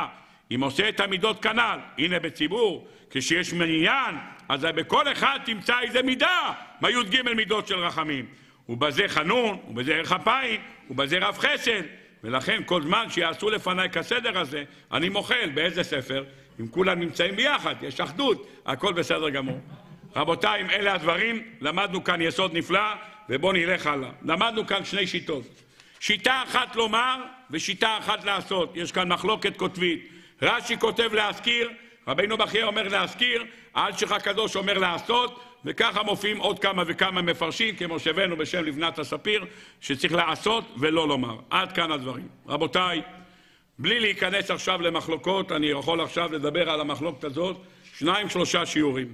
אם עושה את המידות כנ"ל, הנה בציבור, כשיש מניין, אז בכל אחד תמצא איזה מידה, מה י"ג מידות של רחמים. ובזה חנון, ובזה ערך אפיים, ובזה רב חסד, ולכן כל זמן שיעשו לפניי כסדר הזה, אני מוחל. באיזה ספר? אם כולם נמצאים ביחד, יש אחדות, הכל בסדר גמור. רבותיי, אם אלה הדברים, למדנו כאן יסוד נפלא, ובואו נלך הלאה. למדנו כאן שני שיטות. שיטה אחת לומר, ושיטה אחת לעשות. יש כאן מחלוקת כותבית. רש"י כותב להזכיר, רבינו בחייא אומר להזכיר, האלשיך הקדוש אומר לעשות, וככה מופיעים עוד כמה וכמה מפרשים, כמו שהבאנו בשם לבנת הספיר, שצריך לעשות ולא לומר. עד כאן הדברים. רבותיי, בלי להיכנס עכשיו למחלוקות, אני יכול עכשיו לדבר על המחלוקת הזאת, שניים שלושה שיעורים.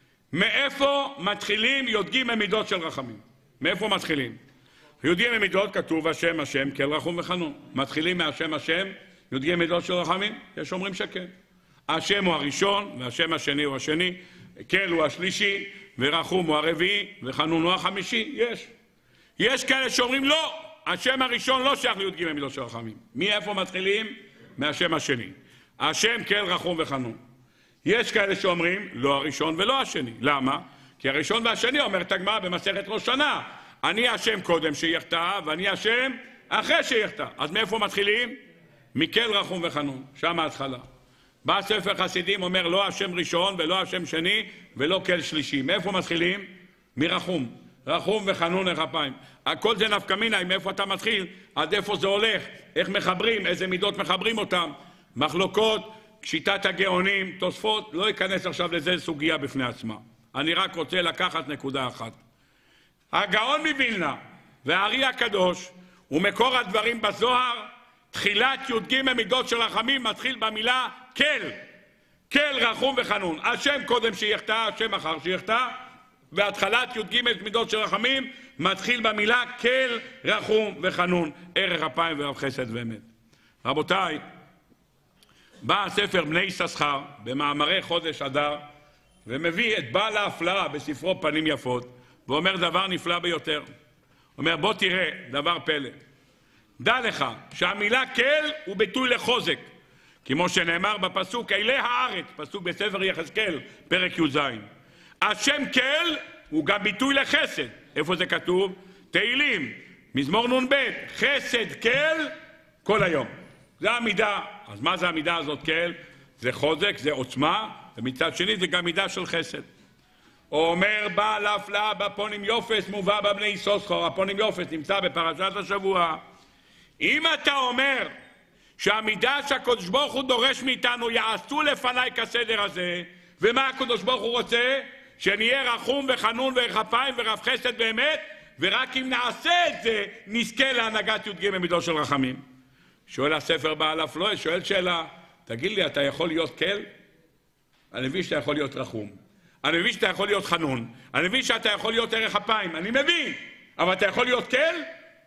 מאיפה מתחילים י"ג מידות של רחמים? מאיפה מתחילים? י"ג מידות כתוב השם השם כל רחום וחנון. מתחילים מהשם השם י"ג מידות של רחמים? יש אומרים שכן. השם הוא הראשון, והשם השני הוא השני, כל הוא השלישי, ורחום הוא הרביעי, וחנון הוא החמישי. יש. יש כאלה שאומרים לא, השם הראשון לא שייך לי"ג מידות של רחמים. מאיפה מתחילים? מהשם השני. השם כל רחום וחנון. יש כאלה שאומרים לא הראשון ולא השני. למה? כי הראשון והשני אומרת הגמרא במסכת ראש השנה, אני השם קודם שיחטא, ואני השם אחרי שיחטא. אז מאיפה מתחילים? מכל רחום וחנון. שם ההתחלה. בא ספר חסידים אומר לא השם ראשון ולא השם שני ולא כל שלישי. מאיפה מתחילים? מרחום. רחום וחנון ערך אפיים. הכל זה נפקא מינה, מאיפה אתה מתחיל, עד איפה זה הולך, איך מחברים, איזה מידות מחברים אותם. מחלוקות, שיטת הגאונים, תוספות, לא ייכנס עכשיו לזה סוגיה בפני עצמה. אני רק רוצה לקחת נקודה אחת. הגאון מווילנה והארי הקדוש ומקור הדברים בזוהר, תחילת י"ג מידות של רחמים מתחיל במילה כל. כל רחום וחנון. השם קודם שיחטא, השם אחר שיחטא, והתחלת י"ג מידות של רחמים מתחיל במילה כל רחום וחנון. ערך אפיים ורב חסד ואמת. רבותיי, בא הספר בני יששכר במאמרי חודש אדר ומביא את בעל ההפלאה בספרו פנים יפות ואומר דבר נפלא ביותר. אומר בוא תראה דבר פלא. דע לך שהמילה כל הוא ביטוי לחוזק, כמו שנאמר בפסוק אלי הארץ, פסוק בספר יחזקאל פרק י"ז. השם כל הוא גם ביטוי לחסד. איפה זה כתוב? תהילים מזמור נ"ב, חסד כל כל היום. זה המידה. אז מה זה המידה הזאת כל? זה חוזק, זה עוצמה, ומצד שני זה גם מידה של חסד. אומר בעל ההפלאה בפונים יופס, מובא בבני יששכר. הפונים יופס נמצא בפרשת השבוע. אם אתה אומר שהמידה שהקדוש ברוך הוא דורש מאיתנו יעשו לפניי כסדר הזה, ומה הקדוש ברוך הוא רוצה? שנהיה רחום וחנון וערך אפיים ורב חסד באמת, ורק אם נעשה את זה נזכה להנהגת י"ג מידות של רחמים. שואל הספר בעל ההפלאה, שואל שאלה, תגיד לי, אתה יכול להיות כל? אני מבין שאתה יכול להיות רחום, אני מבין שאתה יכול להיות חנון, אני מבין שאתה יכול להיות ערך אפיים, אני מבין, אבל אתה יכול להיות כל?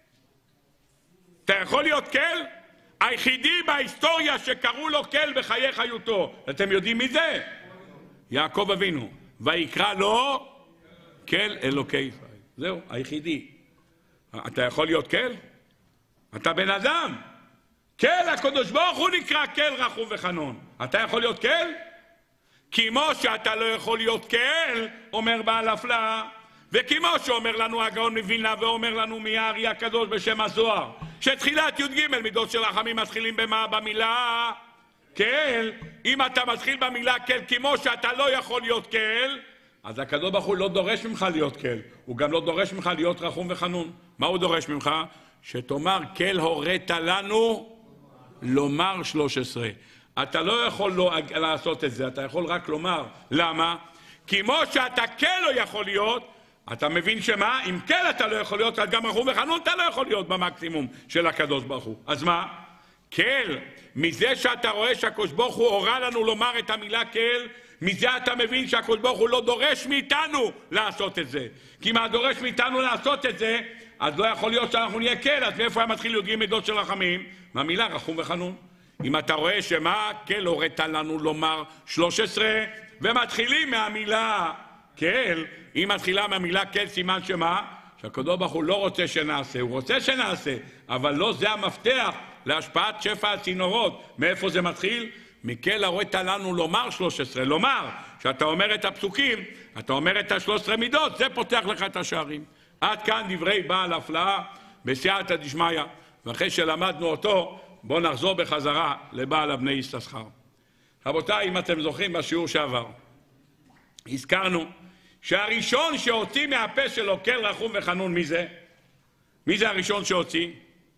אתה יכול להיות כל? היחידי בהיסטוריה שקראו לו כל בחיי חיותו, אתם יודעים מי זה? יעקב אבינו. ויקרא לו כל אלוקי ישראל. זהו, היחידי. אתה יכול להיות כל? אתה בן אדם. כל, הקדוש ברוך הוא נקרא כל רחום וחנון. אתה יכול להיות כל? כמו שאתה לא יכול להיות כל, אומר בעל ההפלאה, וכמו שאומר לנו הגאון מווילנה ואומר לנו מהארי הקדוש בשם הזוהר, שתחילת י"ג מידות של רחמים מתחילים במה? במילה כל. אם אתה מתחיל במילה כל כמו שאתה לא יכול להיות כל, אז הקדוש ברוך הוא לא דורש ממך להיות כל, הוא גם לא דורש ממך להיות רחום וחנון. מה הוא דורש ממך? שתאמר כל הורית לנו לומר שלוש עשרה. אתה לא יכול לא לעשות את זה, אתה יכול רק לומר. למה? כמו שאתה כל לא יכול להיות, אתה מבין שמה? אם כל אתה לא יכול להיות, אז גם רחום וחנון אתה לא יכול להיות במקסימום של הקדוש ברוך הוא. אז מה? כל, מזה שאתה רואה שהקדוש ברוך הוא הורה לנו לומר את המילה כל, מזה אתה מבין שהקדוש ברוך הוא לא דורש מאיתנו לעשות את זה. כי אם דורש מאיתנו לעשות את זה, אז לא יכול להיות שאנחנו נהיה כל. אז מאיפה היה מתחיל י"ג מידות של רחמים? מהמילה רחום וחנון. אם אתה רואה שמה? כל הורית לנו לומר שלוש עשרה, ומתחילים מהמילה כל, אם מתחילה מהמילה כל סימן שמה? שהקדוש ברוך הוא לא רוצה שנעשה, הוא רוצה שנעשה, אבל לא זה המפתח להשפעת שפע הצינורות. מאיפה זה מתחיל? מקל הורית לנו לומר שלוש עשרה, לומר שאתה אומר את הפסוקים, אתה אומר את השלוש עשרה מידות, זה פותח לך את השערים. עד כאן דברי בעל הפלאה בסייעתא דשמיא, ואחרי שלמדנו אותו, בואו נחזור בחזרה לבעל אבני יששכר. רבותיי, אם אתם זוכרים בשיעור שעבר, הזכרנו שהראשון שהוציא מהפה שלו כל רחום וחנון, מי זה? מי זה הראשון שהוציא?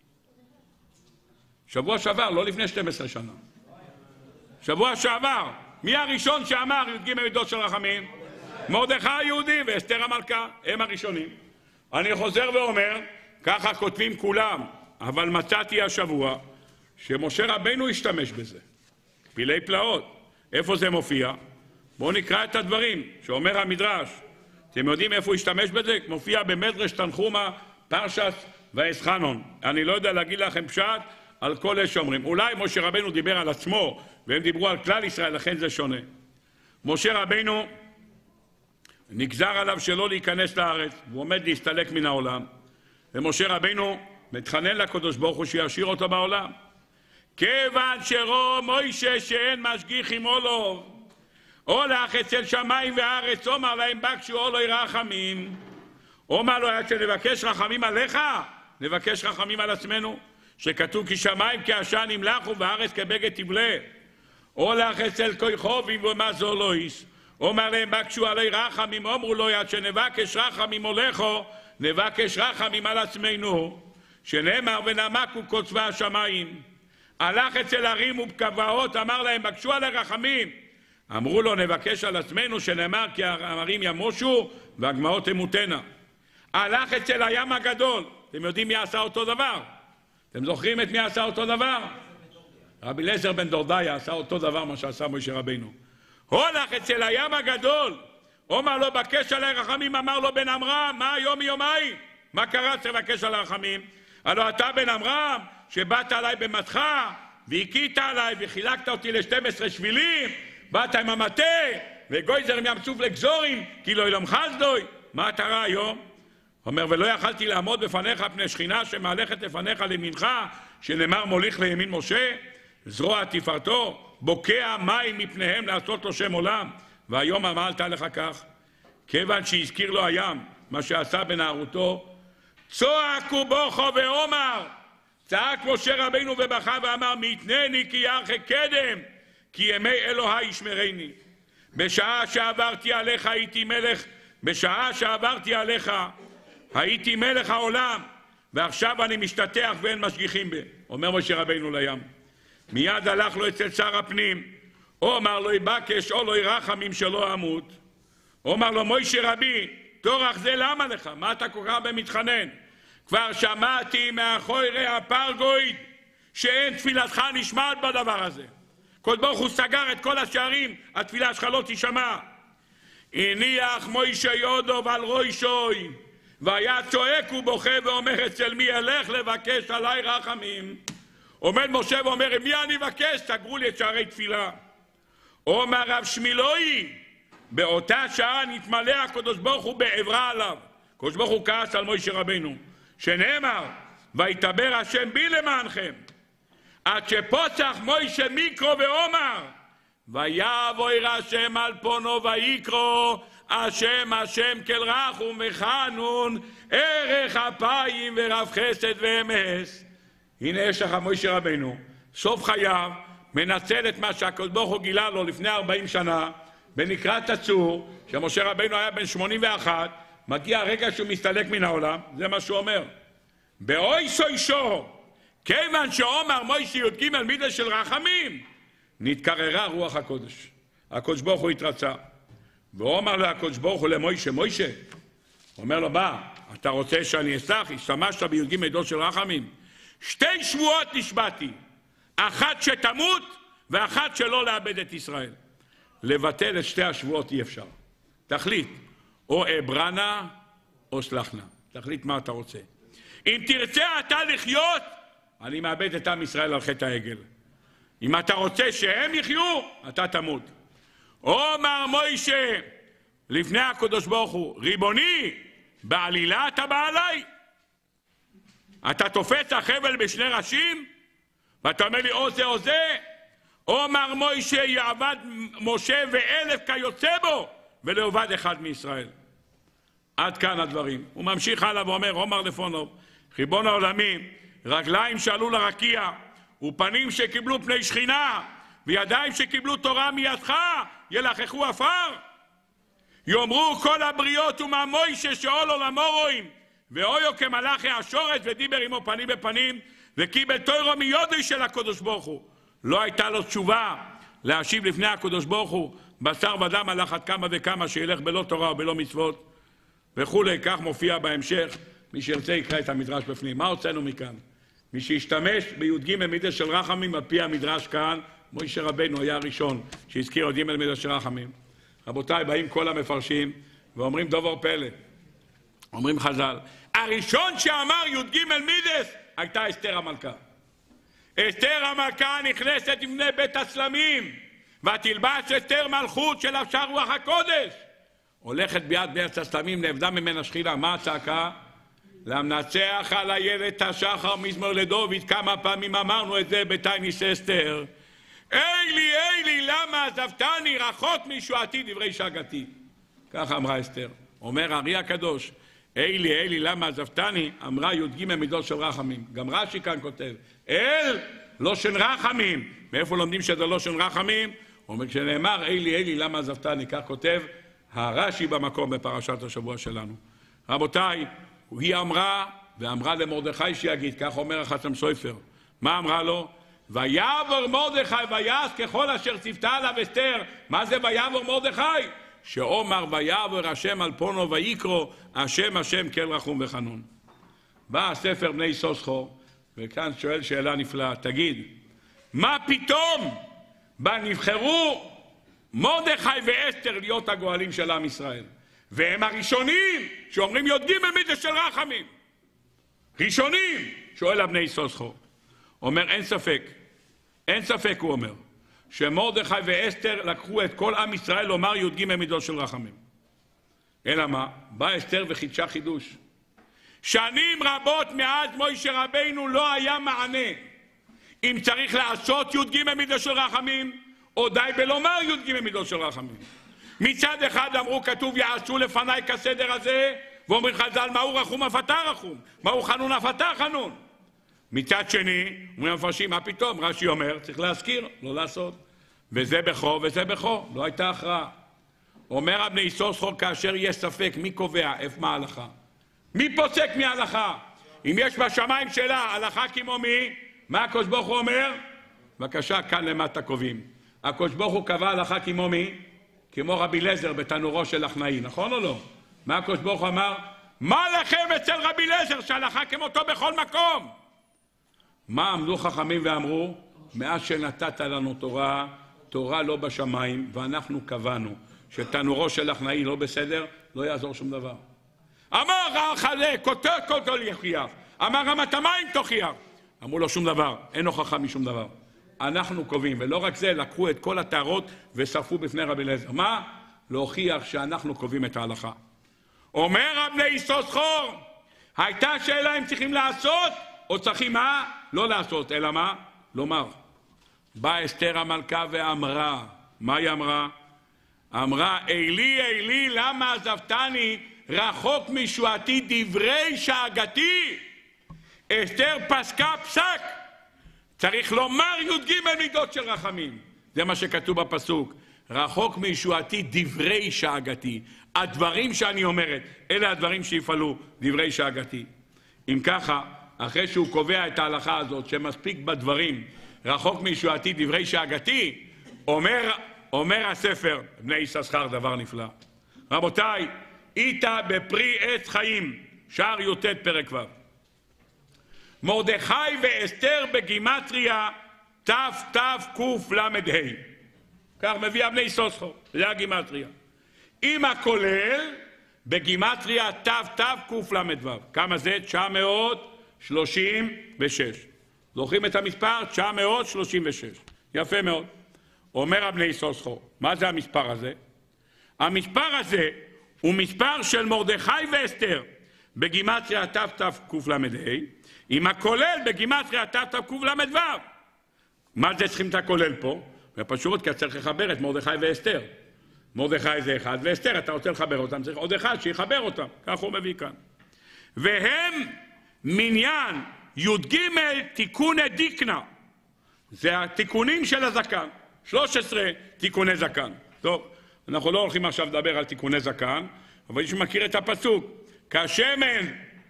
שבוע שעבר, לא לפני שתים עשרה שנה. שבוע שעבר, מי הראשון שאמר י"ג מידות של רחמים? מרדכי היהודי ואסתר המלכה, הם הראשונים. אני חוזר ואומר, ככה כותבים כולם, אבל מצאתי השבוע שמשה רבנו השתמש בזה. פילי פלאות. איפה זה מופיע? בואו נקרא את הדברים שאומר המדרש. אתם יודעים איפה הוא השתמש בזה? מופיע במדרש תנחומה פרשת ואסחנון. אני לא יודע להגיד לכם פשט על כל אלה שאומרים. אולי משה רבנו דיבר על עצמו והם דיברו על כלל ישראל, לכן זה שונה. משה רבנו נגזר עליו שלא להיכנס לארץ, הוא עומד להסתלק מן העולם, ומשה רבנו מתחנן לקדוש ברוך הוא שישאיר אותו בעולם. כיוון שרו מוישה שאין משגיח עמו לו, הולך אצל שמיים וארץ, אומר להם בקשו אולוי רחמים. אומר לו, עד שנבקש רחמים עליך, נבקש רחמים על עצמנו, שכתוב כי שמיים כעשן ימלחו וארץ כבגד תבלה. הולך אצל כוכבים ומזו לא איש, אומר להם בקשו עלי רחמים, אמרו לו עד שנבקש רחמים הולכו, נבקש רחמים על עצמנו, שנאמר ונמקו קוצבי השמיים. הלך אצל ערים ובקבעות, אמר להם בקשו עלי רחמים, אמרו לו נבקש על עצמנו, שנאמר כי הערים ימושו והגמעות תמותנה. הלך אצל הים הגדול, אתם יודעים מי עשה אותו דבר? אתם זוכרים את מי עשה אותו דבר? רבי אליעזר בן דורדיה עשה אותו דבר מה שעשה משה רבנו. הולך אצל הים הגדול, אומר לו בקש עלי רחמים, אמר לו בן עמרם, מה היום יומיים? מה קרה צריך לבקש על הרחמים? הלוא אתה בן עמרם שבאת עליי במתך והכית עליי וחילקת אותי ל-שנים עשר שבילים, באת עם המטה וגויזר עם ים צוף לגזורים כי לא ילום חסדוי. מה אתה ראה היום? אומר ולא יכלתי לעמוד בפניך פני שכינה שמהלכת לפניך לימינך, שנאמר מוליך לימין משה, זרוע תפארתו, בוקע מים מפניהם לעשות לו שם עולם. והיום אמרת לך כך, כיוון שהזכיר לו הים מה שעשה בנערותו, צועקו בוכו ואומר, צעק משה רבינו ובכה ואמר, מתנני כי ירחק קדם, כי ימי אלוהי ישמרני. בשעה שעברתי עליך הייתי מלך, בשעה שעברתי עליך הייתי מלך העולם, ועכשיו אני משתתח ואין משגיחים בי. אומר משה רבינו לים. מיד הלך לו אצל שר הפנים, אומר לו יבקש או לא ירחמים שלא אמות. אומר לו מוישה רבי, תורך זה למה לך? מה אתה כל כך במתחנן? כבר שמעתי מאחורי הפרגויד שאין תפילתך נשמעת בדבר הזה. כל ברוך הוא סגר את כל השערים, התפילה שלך לא תשמע. הניח מוישה יודו ועל ראשוי, והיה צועק ובוכה ואומר אצל מי אלך לבקש עליי רחמים. עומד משה ואומר מי אני אבקש? סגרו לי את שערי תפילה. אומר רב שמילוי, באותה שעה נתמלא הקדוש ברוך הוא בעברה עליו. הקדוש ברוך הוא כעס על משה רבנו, שנאמר ויתבר השם בי למענכם, עד שפוצח משה מיקרו ואומר ויבוא השם על פונו ויקרוא השם השם כל רחום וחנון ערך אפיים ורב חסד ואמס. הנה יש לך משה רבנו סוף חייו מנצל את מה שהקדוש ברוך הוא גילה לו לפני ארבעים שנה בנקרא תצור, שמשה רבנו היה בן שמונים ואחת, מגיע הרגע שהוא מסתלק מן העולם. זה מה שהוא אומר, באוי סוישו, כיוון שאומר מוישה י"ג מידה של רחמים, נתקררה רוח הקודש, הקדוש ברוך הוא התרצה. ואומר לו הקדוש ברוך הוא למוישה, מוישה, אומר לו בא, אתה רוצה שאני אסלח? השתמשת בי"ג מידות של רחמים, שתי שבועות נשבעתי, אחת שתמות ואחת שלא לאבד את ישראל. לבטל את שתי השבועות אי אפשר. תחליט, או אברנה או סלחנה. תחליט מה אתה רוצה. אם תרצה אתה לחיות, אני מאבד את עם ישראל על חטא העגל. אם אתה רוצה שהם יחיו, אתה תמות. אומר מוישה לפני הקדוש ברוך הוא, ריבוני, בעלילה אתה בא עליי? אתה תופס החבל בשני ראשים? ואתה אומר לי או זה או זה? אומר מוישה יעבד משה ואלף כיוצא בו, ולא יאבד אחד מישראל. עד כאן הדברים. הוא ממשיך הלאה ואומר, אומר לפונוב, ריבון העולמים, רגליים שעלו לרקיע, ופנים שקיבלו פני שכינה, וידיים שקיבלו תורה מידך, ילחכו עפר. יאמרו כל הבריות וממוישה שאול עולמו רואים, ואויו כמלאכי השורת ודיבר עמו פנים בפנים, וקיבל תוירו מיודוי של הקדוש ברוך הוא. לא הייתה לו תשובה להשיב לפני הקדוש ברוך הוא, בשר ודם על אחת כמה וכמה שילך בלא תורה ובלא מצוות וכולי. כך מופיע בהמשך, מי שירצה יקרא את המדרש בפנים. מה הוצאנו מכאן? מי שישתמש בי"ג מידה של רחמים על פי המדרש כאן, משה רבנו היה הראשון שהזכיר י"ג מידה של רחמים. רבותיי, באים כל המפרשים ואומרים דבר פלא. אומרים חז"ל, הראשון שאמר י"ג מידס הייתה אסתר המלכה. אסתר המלכה נכנסת לפני בית הצלמים, ותלבש אסתר מלכות של אפשר רוח הקודש. הולכת ביד בית הצלמים, נאבדה ממנה שכינה. מה הצעקה? למנצח על הילד השחר מזמור לדוד. כמה פעמים אמרנו את זה בתייניס אסתר. אלי אלי למה עזבתני, רחוק מישועתי דברי שאגתי. כך אמרה אסתר. אומר הארי הקדוש, אלי אלי למה עזבתני, אמרה י"ג מידות של רחמים. גם רש"י כאן כותב, אל לא של רחמים. מאיפה לומדים שזה לא של רחמים? אומר כשנאמר אלי אלי למה עזבתני, כך כותב הרש"י במקום בפרשת השבוע שלנו. רבותיי, היא אמרה ואמרה למרדכי שיגיד, כך אומר החסם סופר. מה אמרה לו? ויעבור מרדכי ויעש ככל אשר ציוותה עליו אסתר. מה זה ויעבור מרדכי? שאומר ויעבור השם על פונו ויקרא השם השם כל רחום וחנון. בא הספר בני סוסחור וכאן שואל שאלה נפלאה, תגיד, מה פתאום בה נבחרו מרדכי ואסתר להיות הגואלים של עם ישראל, והם הראשונים שאומרים י"ג מידה של רחמים? ראשונים. שואל הבני סוסחור. אומר אין ספק, אין ספק הוא אומר שמרדכי ואסתר לקחו את כל עם ישראל לומר י"ג מידות של רחמים. אלא מה? בא אסתר וחידשה חידוש. שנים רבות מאז משה רבינו לא היה מענה אם צריך לעשות י"ג מידות של רחמים או די בלומר י"ג מידות של רחמים. מצד אחד אמרו כתוב יעשו לפניי כסדר הזה, ואומרים חז"ל מהו רחום אף אתה רחום, מהו חנון אף אתה חנון. מצד שני, אומרים המפרשים, מה פתאום? רש"י אומר, צריך להזכיר, לא לעשות. וזה בכו וזה בכו, לא הייתה הכרעה. אומר הבני סוסחור, כאשר יש ספק, מי קובע, איפה מה ההלכה? מי פוסק מההלכה? אם יש בשמיים שאלה, הלכה כמו מי? מה הקדוש ברוך הוא אומר? בבקשה, כאן למטה קובעים. הקדוש ברוך הוא קבע הלכה כמו מי? כמו רבי אליעזר בתנורו של אחנאי, נכון או לא? מה הקדוש ברוך הוא אמר? מה לכם אצל רבי אליעזר שהלכה כמותו בכל מקום? מה עמדו חכמים ואמרו? מאז שנתת לנו תורה, תורה לא בשמיים, ואנחנו קבענו שתנורו של אחנאי לא בסדר, לא יעזור שום דבר. אמר החלה, כותר כל כל יחייך, אמר רמת המים תוכיח. אמרו לו שום דבר, אין הוכחה משום דבר. אנחנו קובעים, ולא רק זה, לקחו את כל התארות ושרפו בפני רבי אליעזר. מה? להוכיח שאנחנו קובעים את ההלכה. אומר הבני סוסחור, הייתה שאלה אם צריכים לעשות, או צריכים מה? לא לעשות, אלא מה? לומר. באה אסתר המלכה ואמרה, מה היא אמרה? אמרה, אלי אלי למה עזבתני, רחוק משועתי דברי שאגתי. אסתר פסקה פסק, צריך לומר י"ג מידות של רחמים. זה מה שכתוב בפסוק, רחוק מישועתי דברי שאגתי. הדברים שאני אומרת, אלה הדברים שיפעלו, דברי שאגתי. אם ככה, אחרי שהוא קובע את ההלכה הזאת, שמספיק בדברים, רחוק מישועתי דברי שאגתי, אומר, אומר הספר, בני יששכר, דבר נפלא. רבותיי, איתה בפרי עץ חיים, שער י"ט פרק ו'. מרדכי ואסתר בגימטריה תתקל"ה. כך מביא הבני סוסחור, זה הגימטריה. עם הכולל בגימטריה תתקל"ו. כמה זה? תשע מאות שלושים ושש. זוכרים את המספר? תשע מאות שלושים ושש. יפה מאוד. אומר הבני סוסחור, מה זה המספר הזה? המספר הזה הוא מספר של מרדכי ואסתר בגימטריה תתקל"ה, עם הכולל בגימטריה תתקל"ו. מה זה צריכים את הכולל פה? ופשוט כי צריך לחבר את מרדכי ואסתר. מרדכי זה אחד, ואסתר אתה רוצה לחבר אותם, צריך עוד אחד שיחבר אותם, כך הוא מביא כאן. והם מניין י"ג תיקוני דיקנה, זה התיקונים של הזקן, שלוש עשרה תיקוני זקן. טוב, אנחנו לא הולכים עכשיו לדבר על תיקוני זקן, אבל יש מכיר את הפסוק, כשמן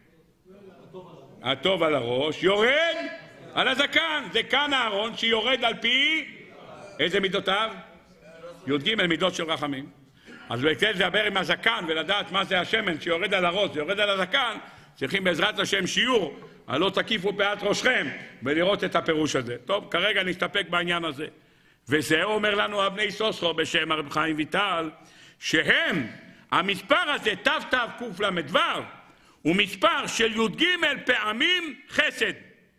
הטוב על הראש, יורד על הזקן, זה כאן הארון שיורד על פי איזה מידותיו? י"ג מידות של רחמים. אז בכדי לדבר עם הזקן ולדעת מה זה השמן שיורד על הראש, יורד על הזקן, צריכים בעזרת השם שיעור, הלא תקיפו פאת ראשכם, ולראות את הפירוש הזה. טוב, כרגע נסתפק בעניין הזה. וזה אומר לנו אבני יששכר בשם הרב חיים ויטל, שהם, המספר הזה, תו תו קוף למדו, הוא מספר של י"ג פעמים חסד.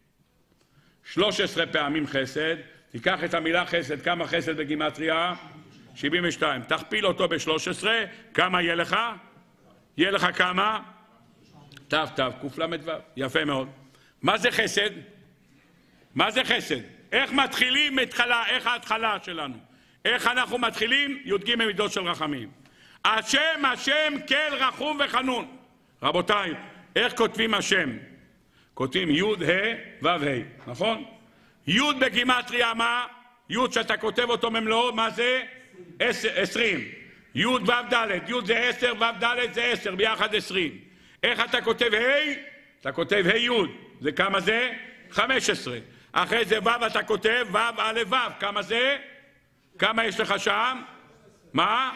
שלוש עשרה פעמים חסד, תיקח את המילה חסד, כמה חסד בגימטריה? שבעים ושתיים. תכפיל אותו ב-שלוש עשרה, כמה יהיה לך? יהיה לך כמה? תו תו קוף למדו. יפה מאוד. מה זה חסד? מה זה חסד? איך מתחילים התחלה? איך ההתחלה שלנו? איך אנחנו מתחילים? י"ג מידות של רחמים. השם, השם, כל רחום וחנון. רבותיי, איך כותבים השם? כותבים י' ה' ו' ה', נכון? י' בגימטריה מה? י' שאתה כותב אותו ממלואו, מה זה? עשרים. י' ו' ד', י' זה עשר, ו' ד' זה עשר, ביחד עשרים. איך אתה כותב ה'? אתה כותב ה' י', זה כמה זה? חמש עשרה. אחרי זה ו' אתה כותב ו' א' ו', כמה זה? כמה יש לך שם? מה?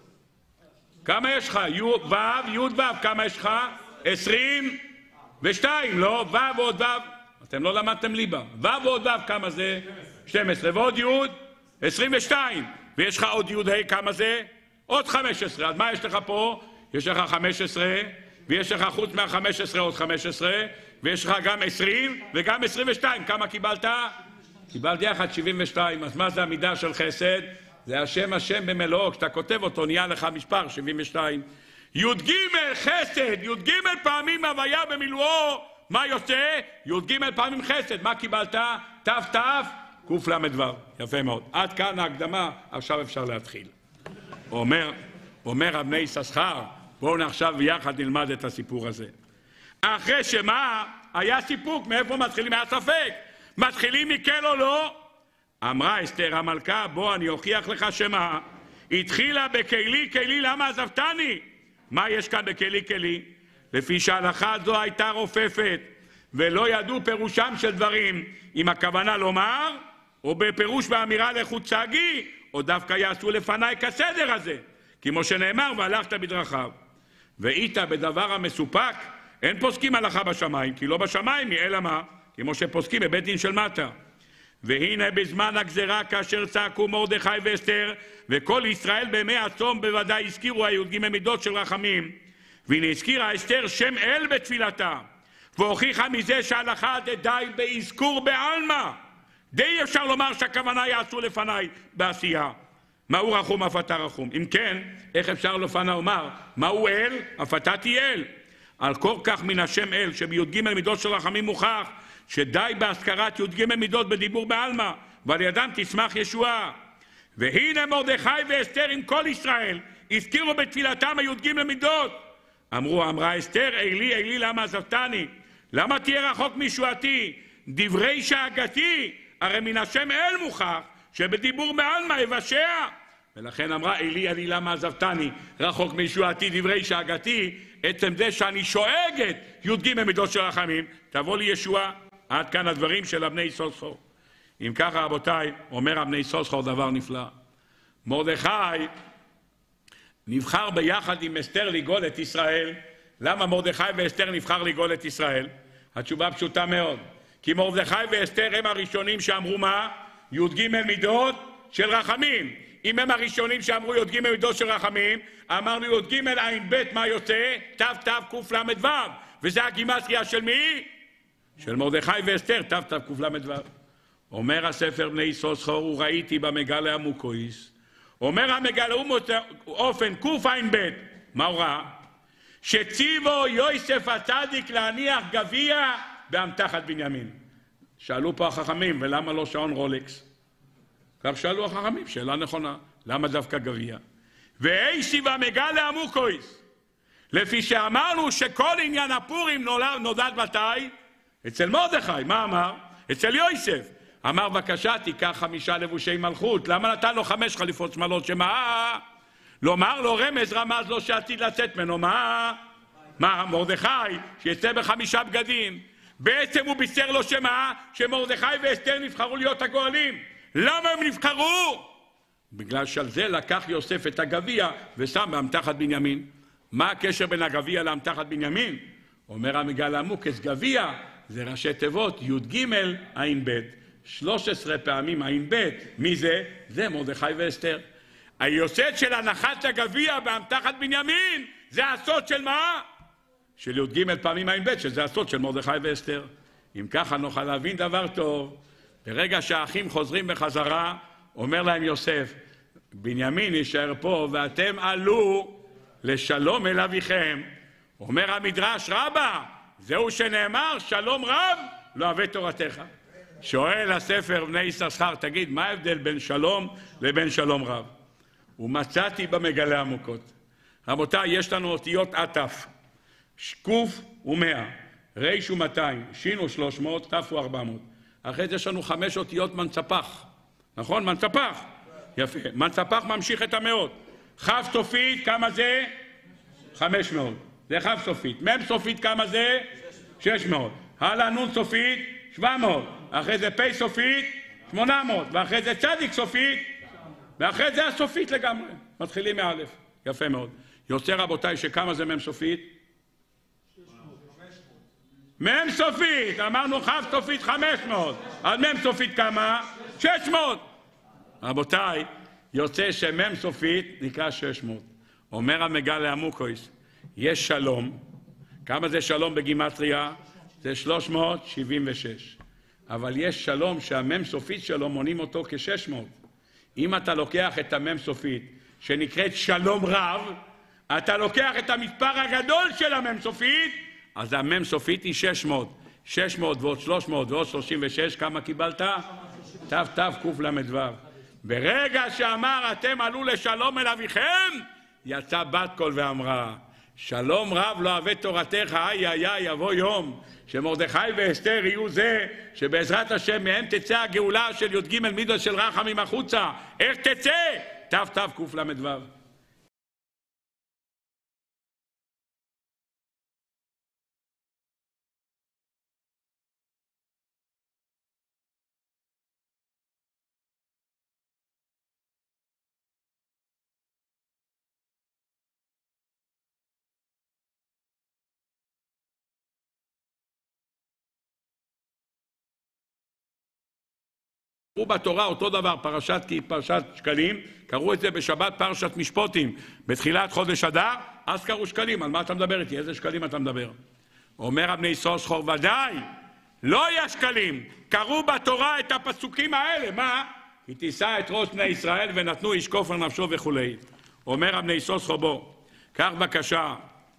כמה יש לך? י' ו', י' ו', כמה יש לך? עשרים ושתיים, לא? ו' ועוד ו', אתם לא למדתם ליבה. ו' ועוד ו', כמה זה? שתים עשרה. ועוד י', עשרים ושתיים. ויש לך עוד י' ה', כמה זה? עוד חמש עשרה. אז מה יש לך פה? יש לך חמש עשרה, ויש לך חוץ מה-חמש עשרה עוד חמש עשרה, ויש לך גם עשרים וגם עשרים ושתיים. כמה קיבלת? קיבלת יחד שבעים ושתיים. אז מה זה המידה של חסד? זה השם השם במלואו. כשאתה כותב אותו נהיה לך מספר שבעים ושתיים. י"ג חסד, י"ג פעמים הוויה במילואו, מה יוצא? י"ג פעמים חסד. מה קיבלת? ת' ת' קוף למדו. יפה מאוד. עד כאן ההקדמה, עכשיו אפשר להתחיל. אומר, אומר אבני יששכר, בואו עכשיו יחד נלמד את הסיפור הזה. אחרי שמה? היה סיפוק, מאיפה מתחילים? היה ספק. מתחילים מכן או לא? אמרה אסתר המלכה, בוא אני אוכיח לך שמה. התחילה בכלי כלי, למה עזבתני? מה יש כאן בכלי כלי? לפי שההלכה הזו הייתה רופפת, ולא ידעו פירושם של דברים, אם הכוונה לומר, או בפירוש באמירה לחוץ צגי, או דווקא יעשו לפניי כסדר הזה, כמו שנאמר, והלכת בדרכיו. והיית בדבר המסופק, אין פוסקים הלכה בשמיים, כי לא בשמיים, אלא מה? כמו שפוסקים בבית דין של מטה. והנה בזמן הגזרה כאשר צעקו מרדכי ואסתר וכל ישראל בימי הצום בוודאי הזכירו הי"ג מידות של רחמים, והנה הזכירה אסתר שם אל בתפילתה והוכיחה מזה שההלכה די באזכור בעלמא, די אפשר לומר שהכוונה יעשו לפניי בעשייה. מהו רחום אף אתה רחום? אם כן, איך אפשר לפני לומר מהו אל? אף אתה תהיה אל. על כל כך מן השם אל שבי"ג מידות של רחמים מוכח שדי בהזכרת י"ג מידות בדיבור בעלמא, ועל ידם תשמח ישועה. והנה מרדכי ואסתר עם כל ישראל הזכירו בתפילתם הי"ג מידות. אמרו, אמרה אסתר, אלי אלי למה עזבתני? למה תהיה רחוק מישועתי? דברי שאגתי, הרי מן השם אל מוכח שבדיבור בעלמא יבשע. ולכן אמרה אלי אלי למה עזבתני? רחוק מישועתי, דברי שאגתי, עצם זה שאני שואגת י"ג מידות של רחמים, תבוא לי ישועה. עד כאן הדברים של אבני יששכר. אם ככה רבותיי, אומר אבני יששכר דבר נפלא. מרדכי נבחר ביחד עם אסתר לגאול את ישראל. למה מרדכי ואסתר נבחר לגאול את ישראל? התשובה פשוטה מאוד. כי מרדכי ואסתר הם הראשונים שאמרו מה? י"ג מידות של רחמים. אם הם הראשונים שאמרו י"ג מידות של רחמים, אמרנו י"ג עין ב' מה יוצא? ת' ת' קוף למד ו'. וזה הגימטריה של מי? של מרדכי ואסתר, ת' ת' קוף למד ו'. אומר הספר בני יששכר, וראיתי במגלה המוקויס. אומר המגלה אופן קוף עין ב'. מה הוא ראה? שציבו יוסף הצדיק להניח גביע באמתחת בנימין. שאלו פה החכמים, ולמה לא שעון רולקס? כך שאלו החכמים, שאלה נכונה, למה דווקא גביע? ואיסי ומגלה עמוקויס, לפי שאמרנו שכל עניין הפורים נולד, נולד מתי? אצל מרדכי, מה אמר? אצל יוסף. אמר בבקשה תיקח חמישה לבושי מלכות, למה נתן לו חמש חליפות שמאלות? שמה? לומר לו רמז, רמז לו שעתיד לצאת ממנו, מה? מה? מרדכי שיצא בחמישה בגדים. בעצם הוא בישר לו שמה? שמרדכי ואסתר נבחרו להיות הגואלים. למה הם נבחרו? בגלל שעל זה לקח יוסף את הגביע ושם באמתחת בנימין. מה הקשר בין הגביע לאמתחת בנימין? אומר המגל עמוקס, גביע זה ראשי תיבות י' ג' עין ב', שלוש עשרה פעמים עין ב'. מי זה? זה מרדכי ואסתר. היוסד של הנחת הגביע באמתחת בנימין זה הסוד של מה? של י' ג' פעמים עין ב', שזה הסוד של מרדכי ואסתר. אם ככה נוכל להבין דבר טוב. ברגע שהאחים חוזרים בחזרה, אומר להם יוסף, בנימין יישאר פה ואתם עלו לשלום אל אביכם. אומר המדרש רבה, זהו שנאמר שלום רב לא אוהב תורתך. שואל הספר בני יששכר, תגיד מה ההבדל בין שלום לבין שלום רב? ומצאתי במגלה עמוקות. רבותיי, יש לנו אותיות עטף, שקוף ומאה, ריש ומאתיים, שין ושלוש מאות, תף וארבע מאות. אחרי זה יש לנו חמש אותיות מנצפח, נכון? מנצפח. יפה. מנצפח ממשיך את המאות. חף סופית, כמה זה? חמש מאות. זה חף סופית. מם סופית, כמה זה? שש מאות. הלאה נון סופית, שבע מאות. אחרי זה פי סופית, שמונה מאות. ואחרי זה צדיק סופית, ואחרי זה הסופית לגמרי. מתחילים מאלף. יפה מאוד. יוצא רבותיי שכמה זה מם סופית? מם סופית, אמרנו חף סופית חמש מאות, אז מם סופית כמה? שש מאות. רבותיי, יוצא שמם סופית נקרא שש מאות. אומר המגל עמוקוס, יש שלום. כמה זה שלום בגימטריה? זה שלוש מאות שבעים ושש. אבל יש שלום שהמם סופית שלו מונים אותו כ-שש מאות. אם אתה לוקח את המם סופית שנקראת שלום רב, אתה לוקח את המספר הגדול של המם סופית, אז המם סופית היא שש מאות. שש מאות ועוד שלוש מאות ועוד שלושים ושש, כמה קיבלת? תו תו קוף למד וו. ברגע שאמר אתם עלו לשלום אל אביכם, יצא בת קול ואמרה, שלום רב לא אוהב תורתך, איי איי איי, יבוא יום שמרדכי ואסתר יהיו זה שבעזרת השם מהם תצא הגאולה של י' ג' מידות של רחמים החוצה. איך תצא? תו תו קוף למד וו. קראו בתורה אותו דבר, פרשת, פרשת שקלים, קראו את זה בשבת פרשת משפוטים, בתחילת חודש אדר, אז קראו שקלים. על מה אתה מדבר איתי? איזה שקלים אתה מדבר? אומר הבני יששכר, ודאי, לא היה שקלים, קראו בתורה את הפסוקים האלה, מה? כי תישא את ראש בני ישראל ונתנו איש כופר נפשו וכו'. אומר הבני יששכר, בוא, קח בבקשה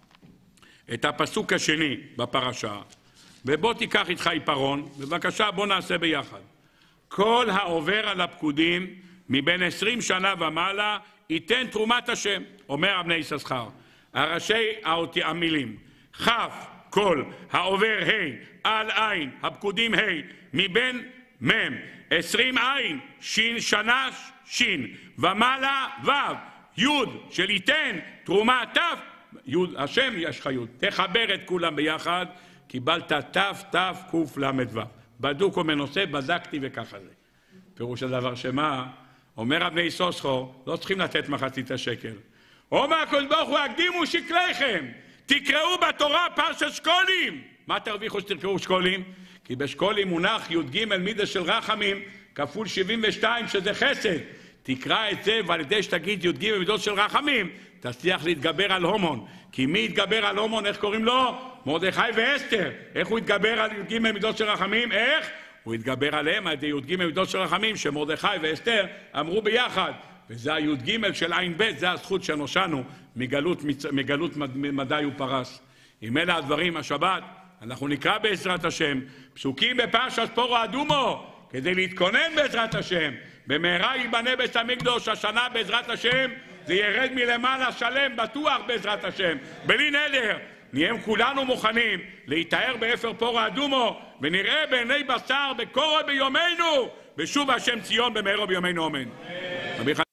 את הפסוק השני בפרשה, ובוא תיקח איתך עיפרון, בבקשה בוא נעשה ביחד. כל העובר על הפקודים מבין עשרים שנה ומעלה ייתן תרומת השם. אומר הבני יששכר, הראשי המילים חף כל העובר ה' על עין הפקודים ה' מבין מם עשרים עין שין שנה שין ומעלה ו' י' של ייתן תרומה ת' י' השם יש לך י'. תחבר את כולם ביחד, קיבלת ת' ת' קוף למד ו'. בדוק ומנוסה, בדקתי וככה זה. פירוש הדבר שמה? אומר הבני יששכר, לא צריכים לתת מחצית השקל. אומר הקדוש ברוך הוא, הקדימו שקליכם, תקראו בתורה פרשת שקולים. מה תרוויחו שתקראו שקולים? כי בשקולים מונח י' ג' מידה של רחמים כפול שבעים ושתיים שזה חסד. תקרא את זה ועל ידי שתגיד י' ג' מידות של רחמים, תצליח להתגבר על הומון. כי מי יתגבר על הומון? איך קוראים לו? מרדכי ואסתר. איך הוא יתגבר על י' ג' מידות של רחמים? איך? הוא יתגבר עליהם על ידי י' ג' מידות של רחמים שמרדכי ואסתר אמרו ביחד. וזה הי' ג' של עין ב', זה הזכות שנושענו מגלות, מגלות מדי ופרס. אם אלה הדברים, השבת, אנחנו נקרא בעזרת השם פסוקים בפרשת פורו אדומו, כדי להתכונן בעזרת השם במהרה ייבנה בית המקדוש, השנה בעזרת השם זה ירד מלמעלה שלם, בטוח בעזרת השם, בלי נדר. נהיה כולנו מוכנים להיטהר באפר פורה אדומו, ונראה בעיני בשר בקורא ביומנו, בשוב השם ציון במהרה ביומנו אמן.